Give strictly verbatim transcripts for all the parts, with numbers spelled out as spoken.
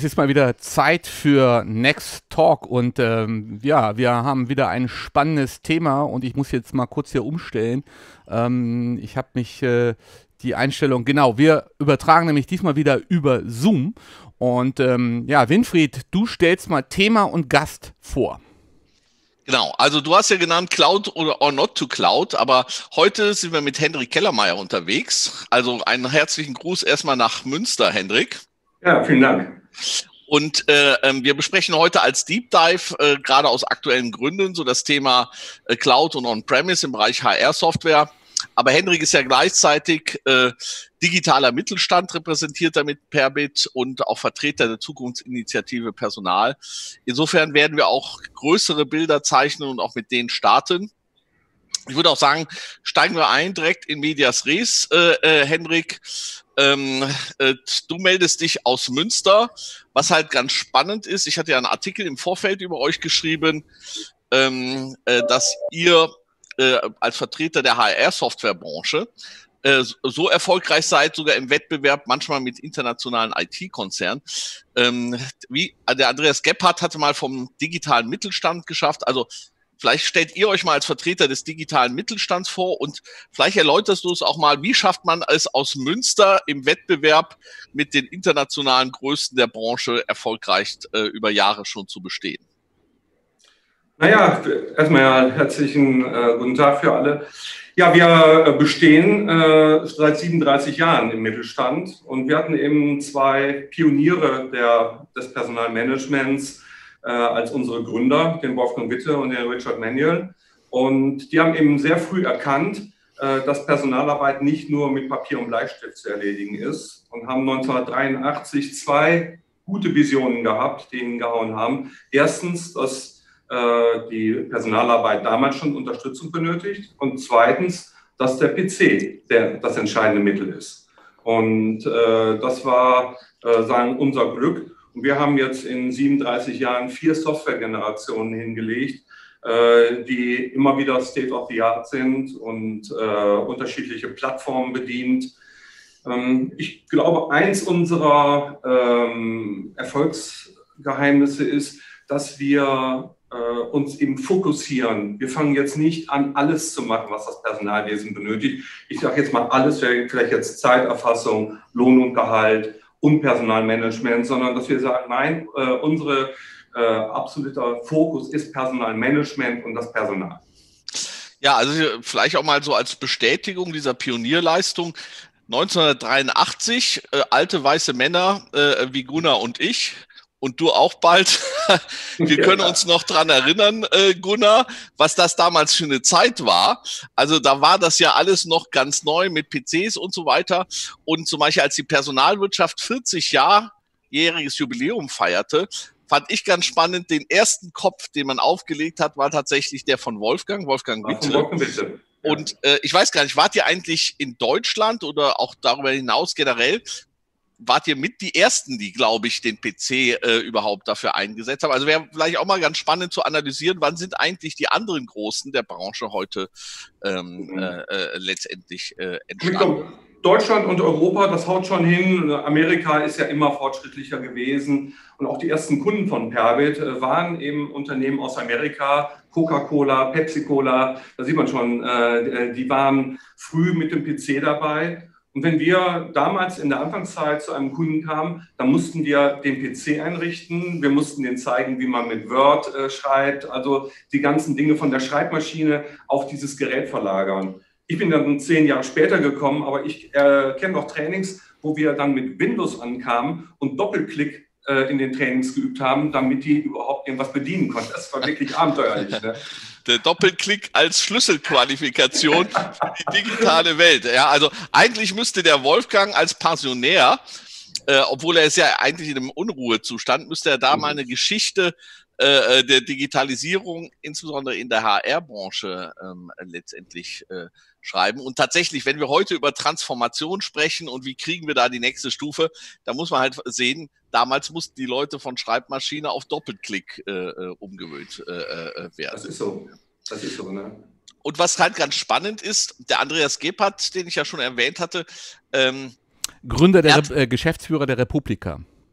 es ist mal wieder Zeit für Next Talk und ähm, ja, wir haben wieder ein spannendes Thema und ich muss jetzt mal kurz hier umstellen. Ähm, ich habe mich äh, die Einstellung, genau, wir übertragen nämlich diesmal wieder über Zoom und ähm, ja, Winfried, du stellst mal Thema und Gast vor. Genau, also du hast ja genannt Cloud oder or not to Cloud, aber heute sind wir mit Hendrik Kellermeier unterwegs. Also einen herzlichen Gruß erstmal nach Münster, Hendrik. Ja, vielen Dank. Und äh, wir besprechen heute als Deep Dive, äh, gerade aus aktuellen Gründen, so das Thema äh, Cloud und On-Premise im Bereich H R-Software. Aber Hendrik ist ja gleichzeitig äh, digitaler Mittelstand, repräsentiert damit Perbit und auch Vertreter der Zukunftsinitiative Personal. Insofern werden wir auch größere Bilder zeichnen und auch mit denen starten. Ich würde auch sagen, steigen wir ein direkt in Medias Res, äh, äh, Hendrik. Ähm, äh, du meldest dich aus Münster, was halt ganz spannend ist. Ich hatte ja einen Artikel im Vorfeld über euch geschrieben, ähm, äh, dass ihr äh, als Vertreter der H R-Softwarebranche äh, so erfolgreich seid, sogar im Wettbewerb, manchmal mit internationalen I T-Konzernen. Ähm, wie der Andreas Gebhardt hatte mal vom digitalen Mittelstand geschafft, also vielleicht stellt ihr euch mal als Vertreter des digitalen Mittelstands vor und vielleicht erläuterst du es auch mal, wie schafft man es aus Münster im Wettbewerb mit den internationalen Größen der Branche erfolgreich äh, über Jahre schon zu bestehen? Naja, erstmal ja, herzlichen äh, guten Tag für alle. Ja, wir bestehen äh, seit siebenunddreißig Jahren im Mittelstand und wir hatten eben zwei Pioniere der, des Personalmanagements äh, als unsere Gründer, den Wolfgang Witte und den Richard Manuel. Und die haben eben sehr früh erkannt, äh, dass Personalarbeit nicht nur mit Papier und Bleistift zu erledigen ist und haben neunzehnhundertdreiundachtzig zwei gute Visionen gehabt, die hingehauen haben. Erstens, dass die Personalarbeit damals schon Unterstützung benötigt und zweitens, dass der P C der, das entscheidende Mittel ist. Und äh, das war, äh, sagen, unser Glück. Und wir haben jetzt in siebenunddreißig Jahren vier Softwaregenerationen hingelegt, äh, die immer wieder State of the Art sind und äh, unterschiedliche Plattformen bedient. Ähm, ich glaube, eins unserer ähm, Erfolgsgeheimnisse ist, dass wir uns eben fokussieren. Wir fangen jetzt nicht an, alles zu machen, was das Personalwesen benötigt. Ich sage jetzt mal alles, vielleicht jetzt Zeiterfassung, Lohn und Gehalt und Personalmanagement, sondern dass wir sagen, nein, äh, unsere äh, absoluter Fokus ist Personalmanagement und das Personal. Ja, also vielleicht auch mal so als Bestätigung dieser Pionierleistung. neunzehnhundertdreiundachtzig, äh, alte weiße Männer äh, wie Gunnar und ich, und du auch bald. Wir können uns noch dran erinnern, äh, Gunnar, was das damals für eine Zeit war. Also da war das ja alles noch ganz neu mit P Cs und so weiter. Und zum Beispiel, als die Personalwirtschaft vierzig-jähriges Jubiläum feierte, fand ich ganz spannend, den ersten Kopf, den man aufgelegt hat, war tatsächlich der von Wolfgang, Wolfgang Witte. Wolfgang Witte. Und äh, ich weiß gar nicht, wart ihr eigentlich in Deutschland oder auch darüber hinaus generell, wart ihr mit die Ersten, die, glaube ich, den P C äh, überhaupt dafür eingesetzt haben? Also wäre vielleicht auch mal ganz spannend zu analysieren, wann sind eigentlich die anderen Großen der Branche heute ähm, mhm. äh, letztendlich äh, entstanden? Ich glaube, Deutschland und Europa, das haut schon hin. Amerika ist ja immer fortschrittlicher gewesen. Und auch die ersten Kunden von Perbit äh, waren eben Unternehmen aus Amerika, Coca-Cola, Pepsi-Cola. Da sieht man schon, äh, die waren früh mit dem P C dabei. Und wenn wir damals in der Anfangszeit zu einem Kunden kamen, dann mussten wir den P C einrichten. Wir mussten denen zeigen, wie man mit Word äh, schreibt. Also die ganzen Dinge von der Schreibmaschine auf dieses Gerät verlagern. Ich bin dann zehn Jahre später gekommen, aber ich äh, kenne noch Trainings, wo wir dann mit Windows ankamen und Doppelklick äh, in den Trainings geübt haben, damit die überhaupt irgendwas bedienen konnten. Das war wirklich abenteuerlich. Ne? Der Doppelklick als Schlüsselqualifikation für die digitale Welt. Ja, also eigentlich müsste der Wolfgang als Pensionär, äh, obwohl er ist ja eigentlich in einem Unruhezustand, müsste er da mal eine Geschichte äh, der Digitalisierung, insbesondere in der H R-Branche, ähm, letztendlich äh, schreiben. Und tatsächlich, wenn wir heute über Transformation sprechen und wie kriegen wir da die nächste Stufe, da muss man halt sehen, damals mussten die Leute von Schreibmaschine auf Doppelklick äh, umgewöhnt äh, werden. Das ist so. Das ist so, ne? Und was halt ganz spannend ist, der Andreas Gebhardt, den ich ja schon erwähnt hatte, ähm, Gründer der Re- äh, Geschäftsführer der Republika.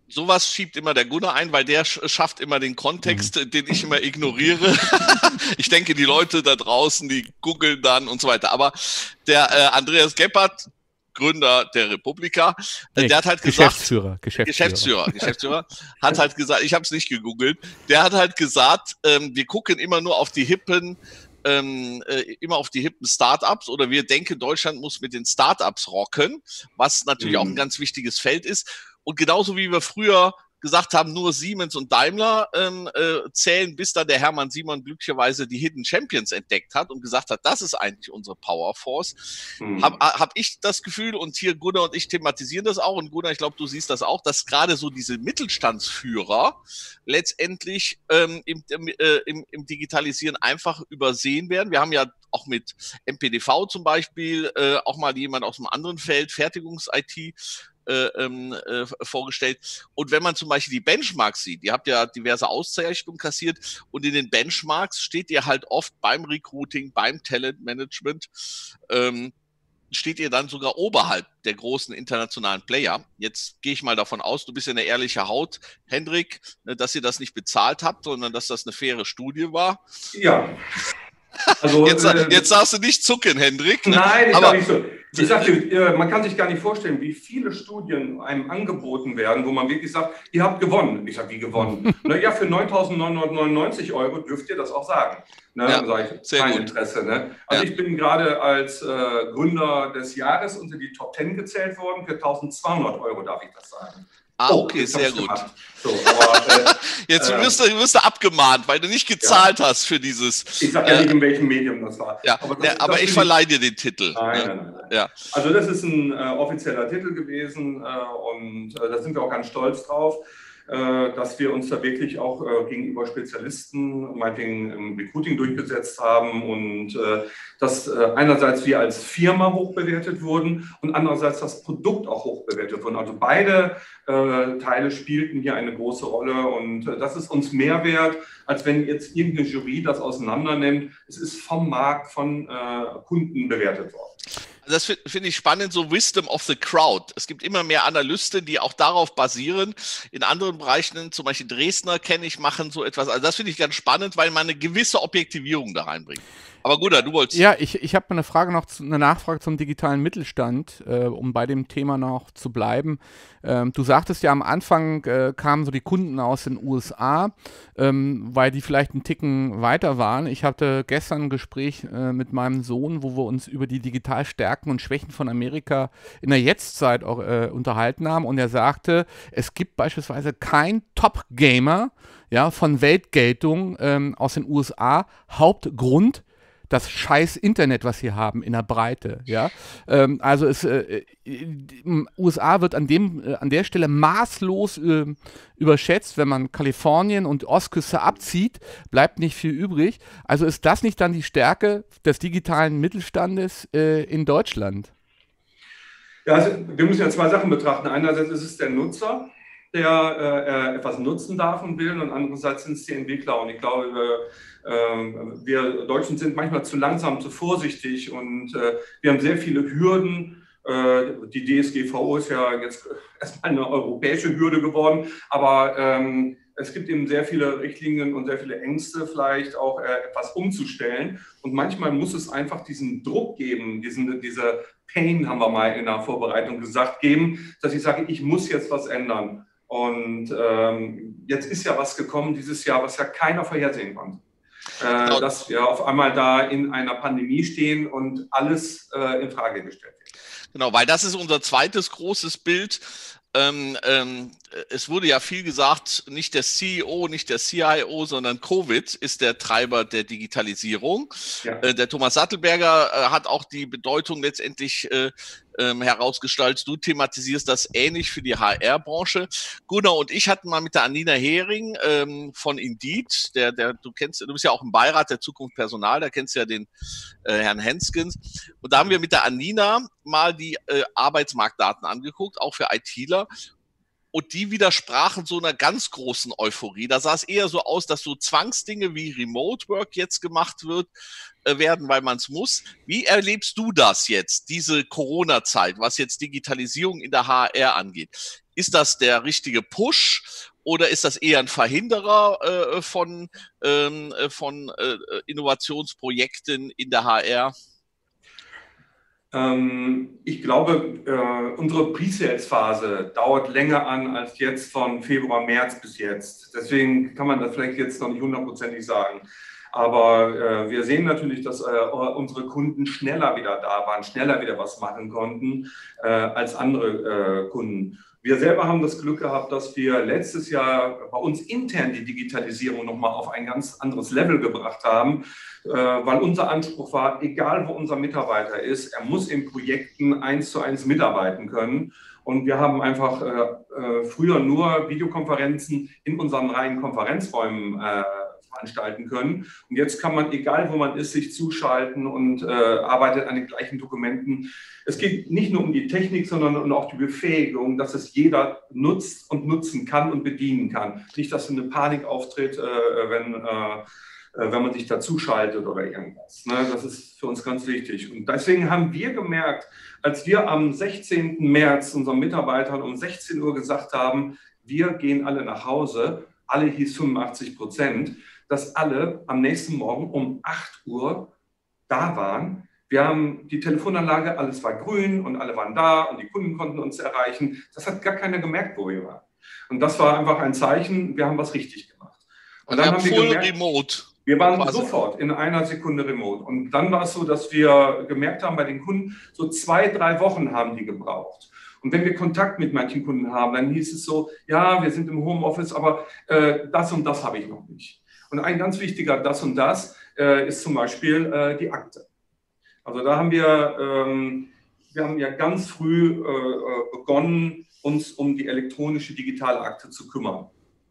Sowas schiebt immer der Gunnar ein, weil der schafft immer den Kontext, mhm. den ich immer ignoriere. Ich denke, die Leute da draußen, die googeln dann und so weiter. Aber der äh, Andreas Gebhardt, Gründer der Republika, nee, der hat halt gesagt, Geschäftsführer, Geschäftsführer, Geschäftsführer, Geschäftsführer hat halt gesagt, ich habe es nicht gegoogelt, der hat halt gesagt, ähm, wir gucken immer nur auf die hippen, ähm, äh, immer auf die hippen Startups oder wir denken, Deutschland muss mit den Startups rocken, was natürlich mhm. auch ein ganz wichtiges Feld ist. Und genauso wie wir früher gesagt haben, nur Siemens und Daimler ähm, äh, zählen, bis dann der Hermann Simon glücklicherweise die Hidden Champions entdeckt hat und gesagt hat, das ist eigentlich unsere Powerforce, mhm. habe hab ich das Gefühl, und hier Gunnar und ich thematisieren das auch, und Gunnar, ich glaube, du siehst das auch, dass gerade so diese Mittelstandsführer letztendlich ähm, im, äh, im, im Digitalisieren einfach übersehen werden. Wir haben ja auch mit M P D V zum Beispiel äh, auch mal jemand aus einem anderen Feld, Fertigungs-I T, Äh, äh, vorgestellt. Und wenn man zum Beispiel die Benchmarks sieht, ihr habt ja diverse Auszeichnungen kassiert und in den Benchmarks steht ihr halt oft beim Recruiting, beim Talentmanagement, ähm, steht ihr dann sogar oberhalb der großen internationalen Player. Jetzt gehe ich mal davon aus, du bist ja eine ehrliche Haut, Hendrik, dass ihr das nicht bezahlt habt, sondern dass das eine faire Studie war. Ja. Also, jetzt, äh, jetzt darfst du nicht zucken, Hendrik. Ne? Nein, ich sage nicht so. Ich sagte, man kann sich gar nicht vorstellen, wie viele Studien einem angeboten werden, wo man wirklich sagt, ihr habt gewonnen. Ich sage, wie gewonnen? Na ja, für neuntausendneunhundertneunundneunzig Euro dürft ihr das auch sagen. Ne? Ja, dann sage ich, kein Interesse. Ne? Also ja. Ich bin gerade als äh, Gründer des Jahres unter die Top zehn gezählt worden. Für eintausendzweihundert Euro darf ich das sagen. Ah, okay, oh, sehr gut. So, aber, äh, Jetzt wirst du, wirst du abgemahnt, weil du nicht gezahlt ja. hast für dieses. Ich sage ja äh, nicht, in welchem Medium das war. Ja, aber, das, ja, aber das ich verleihe dir den Titel. Nein, ne? nein, nein. nein. Ja. Also das ist ein äh, offizieller Titel gewesen äh, und äh, da sind wir auch ganz stolz drauf, äh, dass wir uns da wirklich auch äh, gegenüber Spezialisten, meinetwegen im Recruiting durchgesetzt haben und äh, dass äh, einerseits wir als Firma hochbewertet wurden und andererseits das Produkt auch hochbewertet wurden. Also beide äh, Teile spielten hier eine große Rolle und äh, das ist uns mehr wert, als wenn jetzt irgendeine Jury das auseinander nimmt. Es ist vom Markt, von äh, Kunden bewertet worden. Das finde ich spannend, so Wisdom of the Crowd. Es gibt immer mehr Analysten, die auch darauf basieren. In anderen Bereichen, zum Beispiel Dresdner kenne ich, machen so etwas. Also das finde ich ganz spannend, weil man eine gewisse Objektivierung da reinbringt. Aber Gunnar, du wolltest... Ja, ich, ich habe eine Frage noch, eine Nachfrage zum digitalen Mittelstand, äh, um bei dem Thema noch zu bleiben. Ähm, du sagtest ja, am Anfang äh, kamen so die Kunden aus den U S A, ähm, weil die vielleicht einen Ticken weiter waren. Ich hatte gestern ein Gespräch äh, mit meinem Sohn, wo wir uns über die Digitalstärken und Schwächen von Amerika in der Jetztzeit auch äh, unterhalten haben. Und er sagte, es gibt beispielsweise kein Top-Gamer, ja, von Weltgeltung ähm, aus den U S A. Hauptgrund: das scheiß Internet, was sie haben in der Breite, ja. Ähm, also es, äh, in U S A wird an dem, äh, an der Stelle maßlos äh, überschätzt. Wenn man Kalifornien und Ostküste abzieht, bleibt nicht viel übrig. Also ist das nicht dann die Stärke des digitalen Mittelstandes äh, in Deutschland? Ja, also wir müssen ja zwei Sachen betrachten. Einerseits ist es der Nutzer, der äh, etwas nutzen darf und will, und andererseits sind es die Entwickler. Und ich glaube, wir, äh, wir Deutschen sind manchmal zu langsam, zu vorsichtig und äh, wir haben sehr viele Hürden. Äh, die D S G V O ist ja jetzt erstmal eine europäische Hürde geworden, aber ähm, es gibt eben sehr viele Richtlinien und sehr viele Ängste, vielleicht auch äh, etwas umzustellen. Und manchmal muss es einfach diesen Druck geben, diesen, diese Pain, haben wir mal in der Vorbereitung gesagt, geben, dass ich sage, ich muss jetzt was ändern. Und ähm, jetzt ist ja was gekommen dieses Jahr, was ja keiner vorhersehen konnte. Äh, genau. Dass wir auf einmal da in einer Pandemie stehen und alles äh, in Frage gestellt wird. Genau, weil das ist unser zweites großes Bild. Ähm, ähm, es wurde ja viel gesagt, nicht der C E O, nicht der C I O, sondern Covid ist der Treiber der Digitalisierung. Ja. Äh, der Thomas Sattelberger äh, hat auch die Bedeutung letztendlich äh, ähm, herausgestaltet. Du thematisierst das ähnlich für die H R-Branche. Gunnar und ich hatten mal mit der Anina Hering ähm, von Indeed, der, der, du kennst, du bist ja auch im Beirat der Zukunft Personal, da kennst du ja den äh, Herrn Henskens. Und da haben wir mit der Anina mal die äh, Arbeitsmarktdaten angeguckt, auch für ITler. Und die widersprachen so einer ganz großen Euphorie. Da sah es eher so aus, dass so Zwangsdinge wie Remote Work jetzt gemacht wird, äh, werden, weil man es muss. Wie erlebst du das jetzt, diese Corona-Zeit, was jetzt Digitalisierung in der H R angeht? ist das der richtige Push oder ist das eher ein Verhinderer äh, von, ähm, von äh, Innovationsprojekten in der H R? Ähm, ich glaube, äh, unsere Pre-Sales-Phase dauert länger an als jetzt von Februar, März bis jetzt. Deswegen kann man das vielleicht jetzt noch nicht hundertprozentig sagen. Aber äh, wir sehen natürlich, dass äh, unsere Kunden schneller wieder da waren, schneller wieder was machen konnten äh, als andere äh, Kunden. Wir selber haben das Glück gehabt, dass wir letztes Jahr bei uns intern die Digitalisierung nochmal auf ein ganz anderes Level gebracht haben, äh, weil unser Anspruch war, egal wo unser Mitarbeiter ist, er muss in Projekten eins zu eins mitarbeiten können. Und wir haben einfach äh, früher nur Videokonferenzen in unseren reinen Konferenzräumen äh, veranstalten können. Und jetzt kann man, egal wo man ist, sich zuschalten und äh, arbeitet an den gleichen Dokumenten. Es geht nicht nur um die Technik, sondern auch die Befähigung, dass es jeder nutzt und nutzen kann und bedienen kann. Nicht, dass eine Panik auftritt, äh, wenn, äh, wenn man sich dazuschaltet oder irgendwas. Ne? Das ist für uns ganz wichtig. Und deswegen haben wir gemerkt, als wir am sechzehnten März unseren Mitarbeitern um sechzehn Uhr gesagt haben, wir gehen alle nach Hause, alle hieß fünfundachtzig Prozent, dass alle am nächsten Morgen um acht Uhr da waren. Wir haben die Telefonanlage, alles war grün und alle waren da und die Kunden konnten uns erreichen. Das hat gar keiner gemerkt, wo wir waren. Und das war einfach ein Zeichen, wir haben was richtig gemacht. Und, und dann haben wir full gemerkt, remote. Wir waren sofort in einer Sekunde remote. Und dann war es so, dass wir gemerkt haben bei den Kunden, so zwei, drei Wochen haben die gebraucht. Und wenn wir Kontakt mit manchen Kunden haben, dann hieß es so, ja, wir sind im Homeoffice, aber äh, das und das habe ich noch nicht. Und ein ganz wichtiger das und das äh, ist zum Beispiel äh, die Akte. Also da haben wir, ähm, wir haben ja ganz früh äh, begonnen, uns um die elektronische digitale Akte zu kümmern.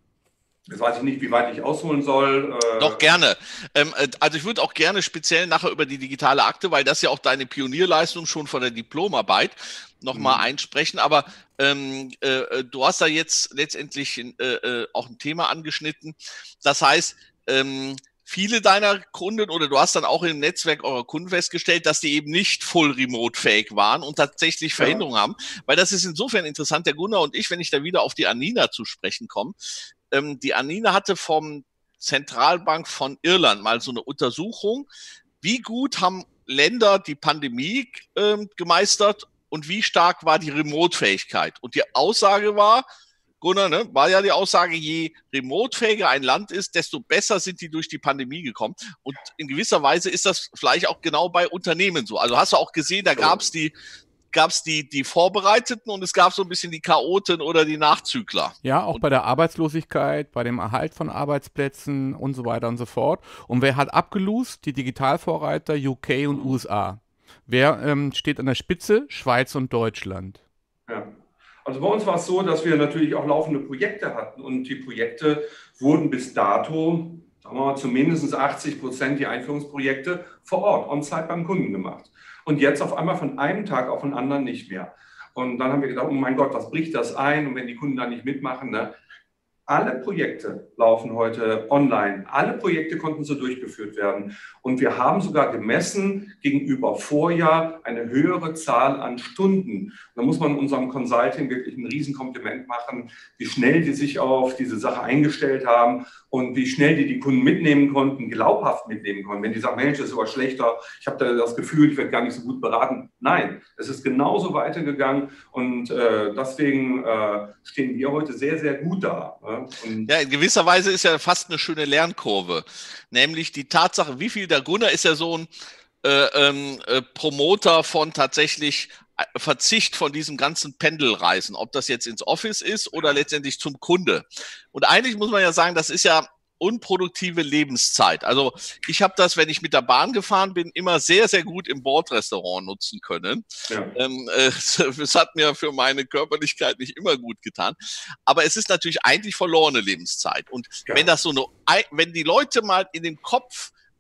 Jetzt weiß ich nicht, wie weit ich ausholen soll. Äh Doch, gerne. Ähm, also ich würde auch gerne speziell nachher über die digitale Akte, weil das ja auch deine Pionierleistung schon von der Diplomarbeit nochmal mhm. einsprechen. Aber ähm, äh, du hast da jetzt letztendlich äh, auch ein Thema angeschnitten. Das heißt, ähm, viele deiner Kunden oder du hast dann auch im Netzwerk eurer Kunden festgestellt, dass die eben nicht full remote fähig waren und tatsächlich Verhinderungen ja. haben. Weil das ist insofern interessant, der Gunnar und ich, wenn ich da wieder auf die Anina zu sprechen komme, ähm, die Anina hatte vom Zentralbank von Irland mal so eine Untersuchung, wie gut haben Länder die Pandemie ähm, gemeistert und wie stark war die Remote-Fähigkeit. Und die Aussage war, Gunnar, ne, war ja die Aussage, je remotefähiger ein Land ist, desto besser sind die durch die Pandemie gekommen. Und in gewisser Weise ist das vielleicht auch genau bei Unternehmen so. Also hast du auch gesehen, da gab es die, gab's die, die Vorbereiteten und es gab so ein bisschen die Chaoten oder die Nachzügler. Ja, auch und bei der Arbeitslosigkeit, bei dem Erhalt von Arbeitsplätzen und so weiter und so fort. Und wer hat abgelost? Die Digitalvorreiter U K und U S A. Wer ähm, steht an der Spitze? Schweiz und Deutschland. Ja. Also bei uns war es so, dass wir natürlich auch laufende Projekte hatten und die Projekte wurden bis dato, sagen wir mal, zu mindestens achtzig Prozent die Einführungsprojekte vor Ort, on-site beim Kunden gemacht. Und jetzt auf einmal von einem Tag auf den anderen nicht mehr. Und dann haben wir gedacht, oh mein Gott, was bricht das ein? Und wenn die Kunden da nicht mitmachen, ne? Alle Projekte laufen heute online. Alle Projekte konnten so durchgeführt werden. Und wir haben sogar gemessen gegenüber Vorjahr eine höhere Zahl an Stunden. Da muss man unserem Consulting wirklich ein Riesenkompliment machen, wie schnell die sich auf diese Sache eingestellt haben und wie schnell die die Kunden mitnehmen konnten, glaubhaft mitnehmen konnten. Wenn die sagen, Mensch, das ist aber schlechter, ich habe da das Gefühl, ich werde gar nicht so gut beraten. Nein, es ist genauso weitergegangen und äh, deswegen äh, stehen wir heute sehr, sehr gut da. Ne? Und ja, in gewisser Weise ist ja fast eine schöne Lernkurve. Nämlich die Tatsache, wie viel der Gunnar ist ja so ein äh, ähm, äh, Promoter von tatsächlich Verzicht von diesem ganzen Pendelreisen, ob das jetzt ins Office ist oder letztendlich zum Kunde. Und eigentlich muss man ja sagen, das ist ja unproduktive Lebenszeit. Also ich habe das, wenn ich mit der Bahn gefahren bin, immer sehr, sehr gut im Bordrestaurant nutzen können. Ja. Ähm, äh, das hat mir für meine Körperlichkeit nicht immer gut getan. Aber es ist natürlich eigentlich verlorene Lebenszeit. Und ja. wenn das so eine, wenn die Leute mal in den Kopf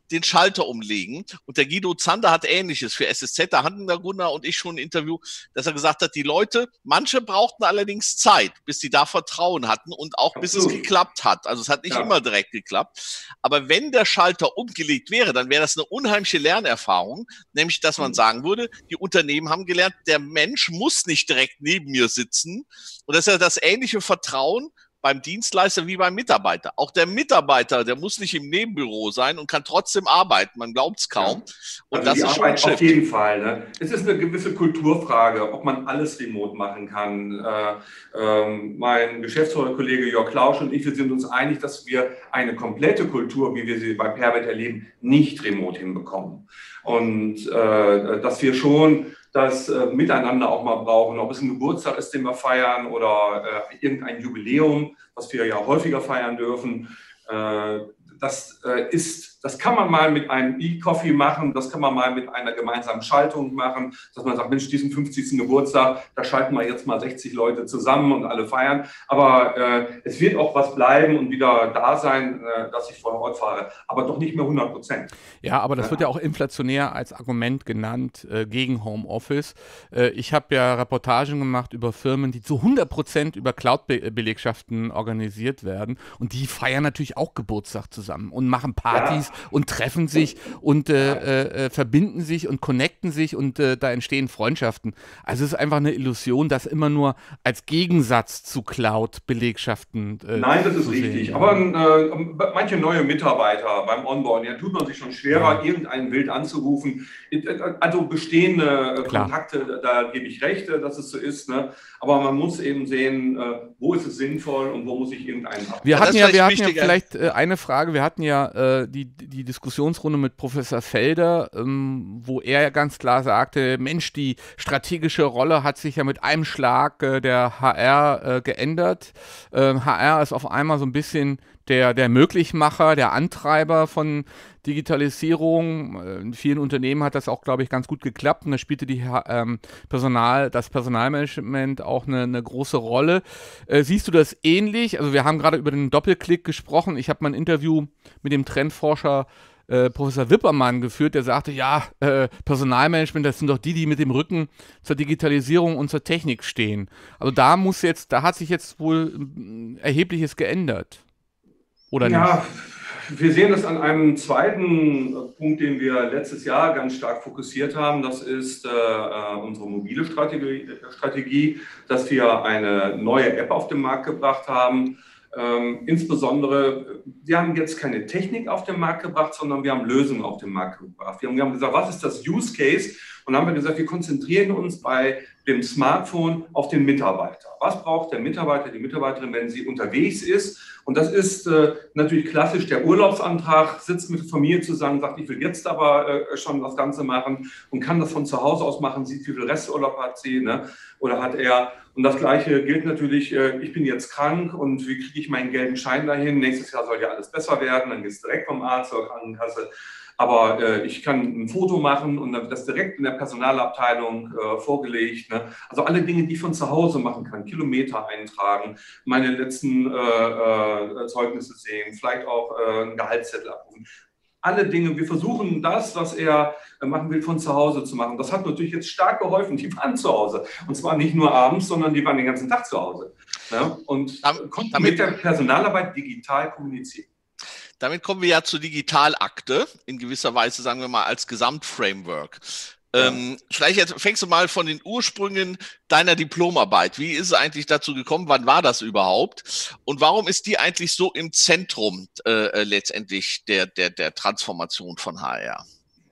den Schalter umlegen. Und der Guido Zander hat Ähnliches für S S Z, da hatten der Gunnar und ich schon ein Interview, dass er gesagt hat, die Leute, manche brauchten allerdings Zeit, bis sie da Vertrauen hatten und auch bis es geklappt hat. Also es hat nicht ja. immer direkt geklappt. Aber wenn der Schalter umgelegt wäre, dann wäre das eine unheimliche Lernerfahrung, nämlich, dass man sagen würde, die Unternehmen haben gelernt, der Mensch muss nicht direkt neben mir sitzen. Und das ist ja das ähnliche Vertrauen beim Dienstleister wie beim Mitarbeiter. Auch der Mitarbeiter, der muss nicht im Nebenbüro sein und kann trotzdem arbeiten. Man glaubt es kaum. Ja. Und also das die ist Arbeit schon auf jeden Fall. Ne? Es ist eine gewisse Kulturfrage, ob man alles remote machen kann. Äh, ähm, mein Geschäftsführerkollege Jörg Klausch und ich, wir sind uns einig, dass wir eine komplette Kultur, wie wir sie bei Perbit erleben, nicht remote hinbekommen. Und äh, dass wir schon das äh, Miteinander auch mal brauchen, ob es ein Geburtstag ist, den wir feiern oder äh, irgendein Jubiläum, was wir ja häufiger feiern dürfen. Äh, das äh, ist, das kann man mal mit einem E-Coffee machen, das kann man mal mit einer gemeinsamen Schaltung machen, dass man sagt, Mensch, diesen fünfzigsten Geburtstag, da schalten wir jetzt mal sechzig Leute zusammen und alle feiern. Aber äh, es wird auch was bleiben und wieder da sein, äh, dass ich vor Ort fahre, aber doch nicht mehr hundert Prozent. Ja, aber das ja. wird ja auch inflationär als Argument genannt äh, gegen Homeoffice. Äh, ich habe ja Reportagen gemacht über Firmen, die zu hundert Prozent über Cloud-Belegschaften organisiert werden und die feiern natürlich auch Geburtstag zusammen und machen Partys ja. und treffen sich und äh, äh, verbinden sich und connecten sich und äh, da entstehen Freundschaften. Also es ist einfach eine Illusion, das immer nur als Gegensatz zu Cloud-Belegschaften äh, Nein, das ist richtig. Sehen. Aber äh, manche neue Mitarbeiter beim Onboarding, ja, tut man sich schon schwerer, ja. irgendeinen Wild anzurufen. Also bestehende Klar. Kontakte, da gebe ich recht, dass es so ist. Ne? Aber man muss eben sehen, äh, wo ist es sinnvoll und wo muss ich irgendeinen ab. Wir hatten ja, wir hatten ja vielleicht äh, eine Frage. Wir hatten ja äh, die, die Diskussionsrunde mit Professor Felder, ähm, wo er ja ganz klar sagte, Mensch, die strategische Rolle hat sich ja mit einem Schlag äh, der H R äh, geändert. Ähm, H R ist auf einmal so ein bisschen der, der Möglichmacher, der Antreiber von Digitalisierung. In vielen Unternehmen hat das auch, glaube ich, ganz gut geklappt und da spielte die ähm, Personal, das Personalmanagement auch eine, eine große Rolle. Äh, siehst du das ähnlich? Also wir haben gerade über den Doppelklick gesprochen. Ich habe mal ein Interview mit dem Trendforscher äh, Professor Wippermann geführt, der sagte, ja, äh, Personalmanagement, das sind doch die, die mit dem Rücken zur Digitalisierung und zur Technik stehen. Also da muss jetzt, da hat sich jetzt wohl äh, Erhebliches geändert. Oder nicht? Ja, wir sehen das an einem zweiten Punkt, den wir letztes Jahr ganz stark fokussiert haben. Das ist äh, unsere mobile Strategie, Strategie, dass wir eine neue App auf den Markt gebracht haben. Ähm, insbesondere, wir haben jetzt keine Technik auf den Markt gebracht, sondern wir haben Lösungen auf den Markt gebracht. Wir haben, wir haben gesagt, was ist das Use Case? Und dann haben wir gesagt, wir konzentrieren uns bei dem Smartphone auf den Mitarbeiter. Was braucht der Mitarbeiter, die Mitarbeiterin, wenn sie unterwegs ist? Und das ist äh, natürlich klassisch der Urlaubsantrag, sitzt mit der Familie zusammen, sagt, ich will jetzt aber äh, schon das Ganze machen und kann das von zu Hause aus machen, sieht, wie viel Resturlaub hat sie, ne? Oder hat er. Und das Gleiche gilt natürlich, äh, ich bin jetzt krank und wie kriege ich meinen gelben Schein dahin? Nächstes Jahr soll ja alles besser werden, dann geht es direkt vom Arzt zur Krankenkasse. Aber äh, ich kann ein Foto machen und dann wird das direkt in der Personalabteilung äh, vorgelegt. Ne? Also alle Dinge, die ich von zu Hause machen kann, Kilometer eintragen, meine letzten äh, äh, Zeugnisse sehen, vielleicht auch äh, einen Gehaltszettel abrufen. Alle Dinge, wir versuchen das, was er äh, machen will, von zu Hause zu machen. Das hat natürlich jetzt stark geholfen. Die waren zu Hause. Und zwar nicht nur abends, sondern die waren den ganzen Tag zu Hause. Ne? Und damit, konnten mit der Personalarbeit digital kommunizieren. Damit kommen wir ja zur Digitalakte, in gewisser Weise, sagen wir mal, als Gesamtframework. Ja. Ähm, vielleicht jetzt fängst du mal von den Ursprüngen deiner Diplomarbeit. Wie ist es eigentlich dazu gekommen? Wann war das überhaupt? Und warum ist die eigentlich so im Zentrum äh, letztendlich der, der, der Transformation von H R?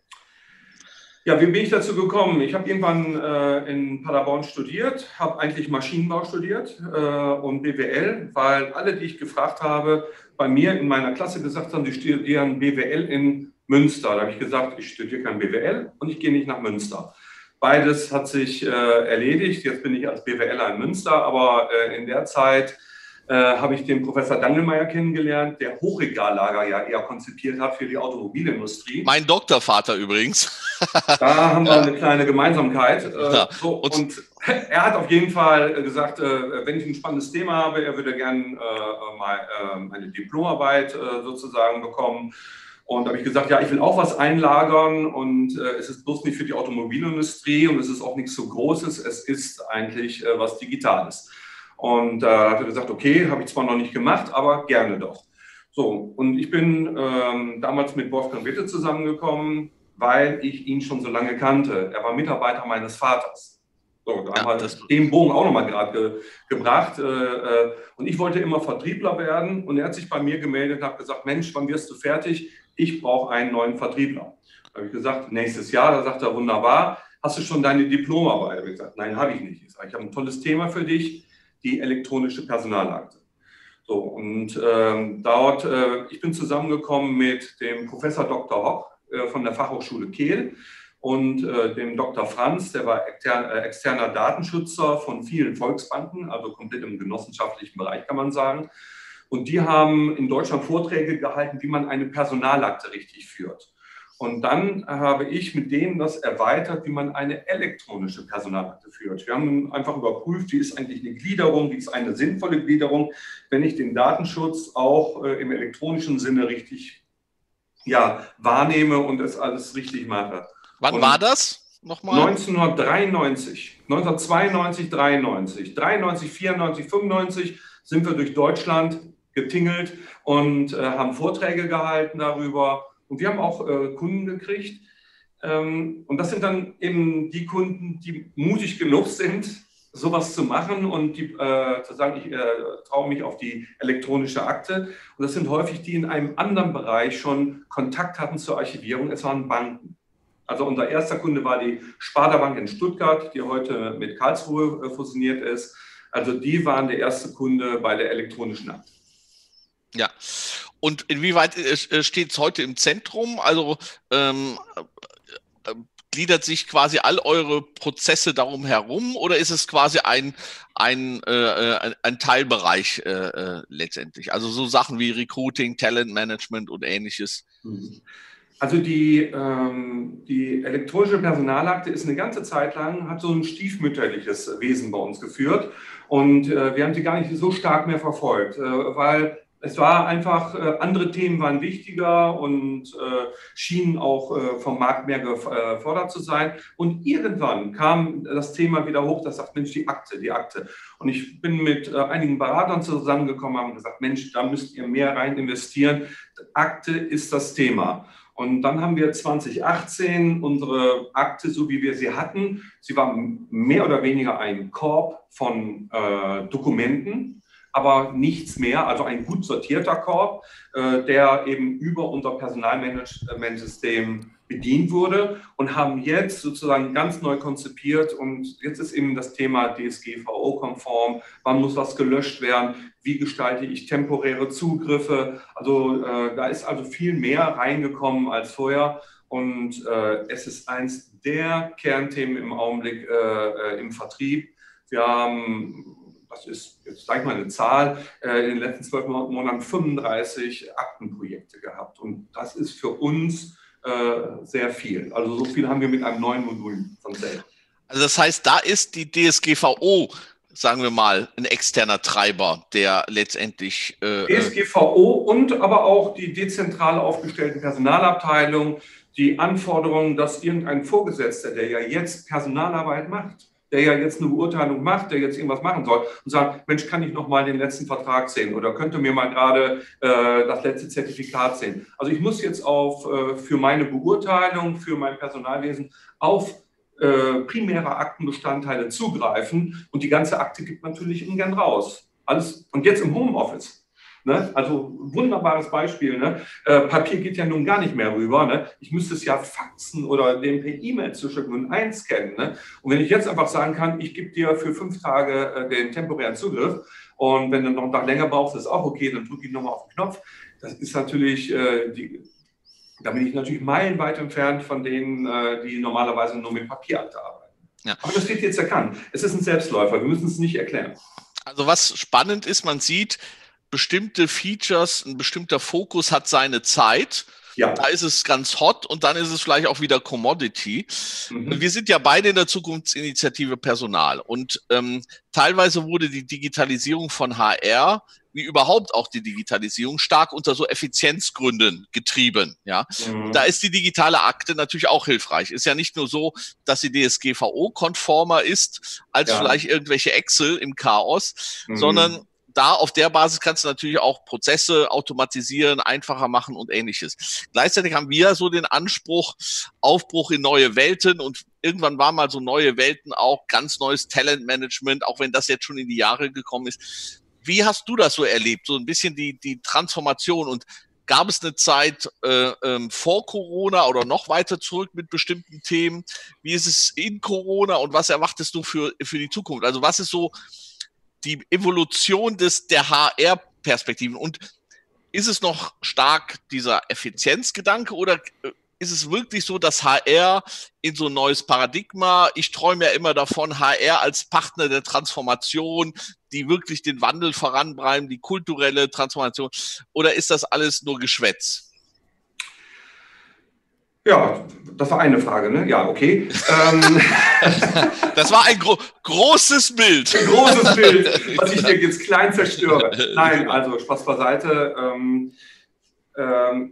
Ja, wie bin ich dazu gekommen? Ich habe irgendwann äh, in Paderborn studiert, habe eigentlich Maschinenbau studiert äh, und B W L, weil alle, die ich gefragt habe, bei mir in meiner Klasse gesagt haben, sie studieren B W L in Münster. Da habe ich gesagt, ich studiere kein B W L und ich gehe nicht nach Münster. Beides hat sich äh, erledigt. Jetzt bin ich als BWLer in Münster, aber äh, in der Zeit äh, habe ich den Professor Dangelmeier kennengelernt, der Hochregallager ja eher konzipiert hat für die Automobilindustrie. Mein Doktorvater übrigens. Da haben wir eine kleine Gemeinsamkeit. Äh, ja. so, und er hat auf jeden Fall gesagt, äh, wenn ich ein spannendes Thema habe, er würde gerne äh, mal äh, eine Diplomarbeit äh, sozusagen bekommen. Und da habe ich gesagt, ja, ich will auch was einlagern und äh, es ist bloß nicht für die Automobilindustrie und es ist auch nichts so Großes, es ist eigentlich äh, was Digitales. Und da äh, hat er gesagt, okay, habe ich zwar noch nicht gemacht, aber gerne doch. So, und ich bin ähm, damals mit Wolfgang Witte zusammengekommen, weil ich ihn schon so lange kannte. Er war Mitarbeiter meines Vaters. So, da ja, haben wir den Bogen auch nochmal gerade ge gebracht. Äh, äh, und ich wollte immer Vertriebler werden und er hat sich bei mir gemeldet und hat gesagt, Mensch, wann wirst du fertig? Ich brauche einen neuen Vertriebler. Da habe ich gesagt, nächstes Jahr. Da sagt er, wunderbar. Hast du schon deine Diplomarbeit? Da habe ich gesagt, nein, habe ich nicht. Ich sage, ich habe ein tolles Thema für dich, die elektronische Personalakte. So, und ähm, dort, äh, ich bin zusammengekommen mit dem Professor Doktor Hock äh, von der Fachhochschule Kehl und äh, dem Doktor Franz, der war extern, äh, externer Datenschützer von vielen Volksbanken, also komplett im genossenschaftlichen Bereich, kann man sagen. Und die haben in Deutschland Vorträge gehalten, wie man eine Personalakte richtig führt. Und dann habe ich mit denen das erweitert, wie man eine elektronische Personalakte führt. Wir haben einfach überprüft, wie ist eigentlich eine Gliederung, wie ist eine sinnvolle Gliederung, wenn ich den Datenschutz auch äh, im elektronischen Sinne richtig ja, wahrnehme und es alles richtig mache. Wann und war das nochmal? neunzehnhundertdreiundneunzig, neunzehnhundertzweiundneunzig, dreiundneunzig, dreiundneunzig, vierundneunzig, fünfundneunzig sind wir durch Deutschland getingelt und äh, haben Vorträge gehalten darüber. Und wir haben auch äh, Kunden gekriegt. Ähm, und das sind dann eben die Kunden, die mutig genug sind, sowas zu machen und die, äh, zu sagen, ich äh, traue mich auf die elektronische Akte. Und das sind häufig die in einem anderen Bereich schon Kontakt hatten zur Archivierung. Es waren Banken. Also unser erster Kunde war die Sparda Bank in Stuttgart, die heute mit Karlsruhe äh, fusioniert ist. Also die waren der erste Kunde bei der elektronischen Akte. Ja, und inwieweit steht es heute im Zentrum? Also ähm, äh, gliedert sich quasi all eure Prozesse darum herum oder ist es quasi ein, ein, äh, ein, ein Teilbereich äh, letztendlich? Also so Sachen wie Recruiting, Talentmanagement und ähnliches. Also die, ähm, die elektronische Personalakte ist eine ganze Zeit lang, hat so ein stiefmütterliches Wesen bei uns geführt und äh, wir haben sie gar nicht so stark mehr verfolgt, äh, weil es war einfach, äh, andere Themen waren wichtiger und äh, schienen auch äh, vom Markt mehr gefordert zu sein. Und irgendwann kam das Thema wieder hoch, das sagt, Mensch, die Akte, die Akte. Und ich bin mit äh, einigen Beratern zusammengekommen, haben gesagt, Mensch, da müsst ihr mehr rein investieren. Akte ist das Thema. Und dann haben wir zwanzig achtzehn unsere Akte, so wie wir sie hatten, sie war mehr oder weniger ein Korb von äh, Dokumenten, aber nichts mehr, also ein gut sortierter Korb, äh, der eben über unser Personalmanagementsystem bedient wurde und haben jetzt sozusagen ganz neu konzipiert und jetzt ist eben das Thema D S G V O-konform, wann muss was gelöscht werden, wie gestalte ich temporäre Zugriffe, also äh, da ist also viel mehr reingekommen als vorher und äh, es ist eins der Kernthemen im Augenblick äh, im Vertrieb. Wir haben, das ist jetzt sage ich mal eine Zahl, in den letzten zwölf Monaten fünfunddreißig Aktenprojekte gehabt. Und das ist für uns äh, sehr viel. Also so viel haben wir mit einem neuen Modul von Sales. Also das heißt, da ist die D S G V O, sagen wir mal, ein externer Treiber, der letztendlich... Äh, D S G V O und aber auch die dezentral aufgestellten Personalabteilungen, die Anforderungen, dass irgendein Vorgesetzter, der ja jetzt Personalarbeit macht, der ja jetzt eine Beurteilung macht, der jetzt irgendwas machen soll und sagt, Mensch, kann ich noch mal den letzten Vertrag sehen oder könnte mir mal gerade äh, das letzte Zertifikat sehen. Also ich muss jetzt auf äh, für meine Beurteilung, für mein Personalwesen auf äh, primäre Aktenbestandteile zugreifen und die ganze Akte gibt natürlich ungern raus. Alles, und jetzt im Homeoffice. Ne? Also wunderbares Beispiel. Ne? Äh, Papier geht ja nun gar nicht mehr rüber. Ne? Ich müsste es ja faxen oder dem per E-Mail zuschicken und einscannen. Ne? Und wenn ich jetzt einfach sagen kann, ich gebe dir für fünf Tage äh, den temporären Zugriff und wenn du noch einen Tag länger brauchst, ist auch okay, dann drücke ich nochmal auf den Knopf. Das ist natürlich, äh, die, da bin ich natürlich meilenweit entfernt von denen, äh, die normalerweise nur mit Papierakte arbeiten. Ja. Aber das wird jetzt erkannt. Es ist ein Selbstläufer, wir müssen es nicht erklären. Also was spannend ist, man sieht, bestimmte Features, ein bestimmter Fokus hat seine Zeit. Ja. Da ist es ganz hot und dann ist es vielleicht auch wieder Commodity. Mhm. Wir sind ja beide in der Zukunftsinitiative Personal und ähm, teilweise wurde die Digitalisierung von H R wie überhaupt auch die Digitalisierung stark unter so Effizienzgründen getrieben. Ja, mhm. Da ist die digitale Akte natürlich auch hilfreich. Ist ja nicht nur so, dass sie D S G V O-konformer ist als ja. vielleicht irgendwelche Excel im Chaos, mhm. sondern da auf der Basis kannst du natürlich auch Prozesse automatisieren, einfacher machen und Ähnliches. Gleichzeitig haben wir so den Anspruch, Aufbruch in neue Welten, und irgendwann war mal so neue Welten auch ganz neues Talentmanagement, auch wenn das jetzt schon in die Jahre gekommen ist. Wie hast du das so erlebt? So ein bisschen die, die Transformation, und gab es eine Zeit äh, ähm, vor Corona oder noch weiter zurück mit bestimmten Themen? Wie ist es in Corona und was erwartest du für, für die Zukunft? Also was ist so die Evolution des, der H R-Perspektiven, und ist es noch stark dieser Effizienzgedanke, oder ist es wirklich so, dass H R in so ein neues Paradigma, ich träume ja immer davon, H R als Partner der Transformation, die wirklich den Wandel voranbringen, die kulturelle Transformation, oder ist das alles nur Geschwätz? Ja, das war eine Frage, ne? Ja, okay. Ähm, das war ein gro großes Bild. Ein großes Bild, was ich dir jetzt klein zerstöre. Nein, also Spaß beiseite. Ähm, ähm,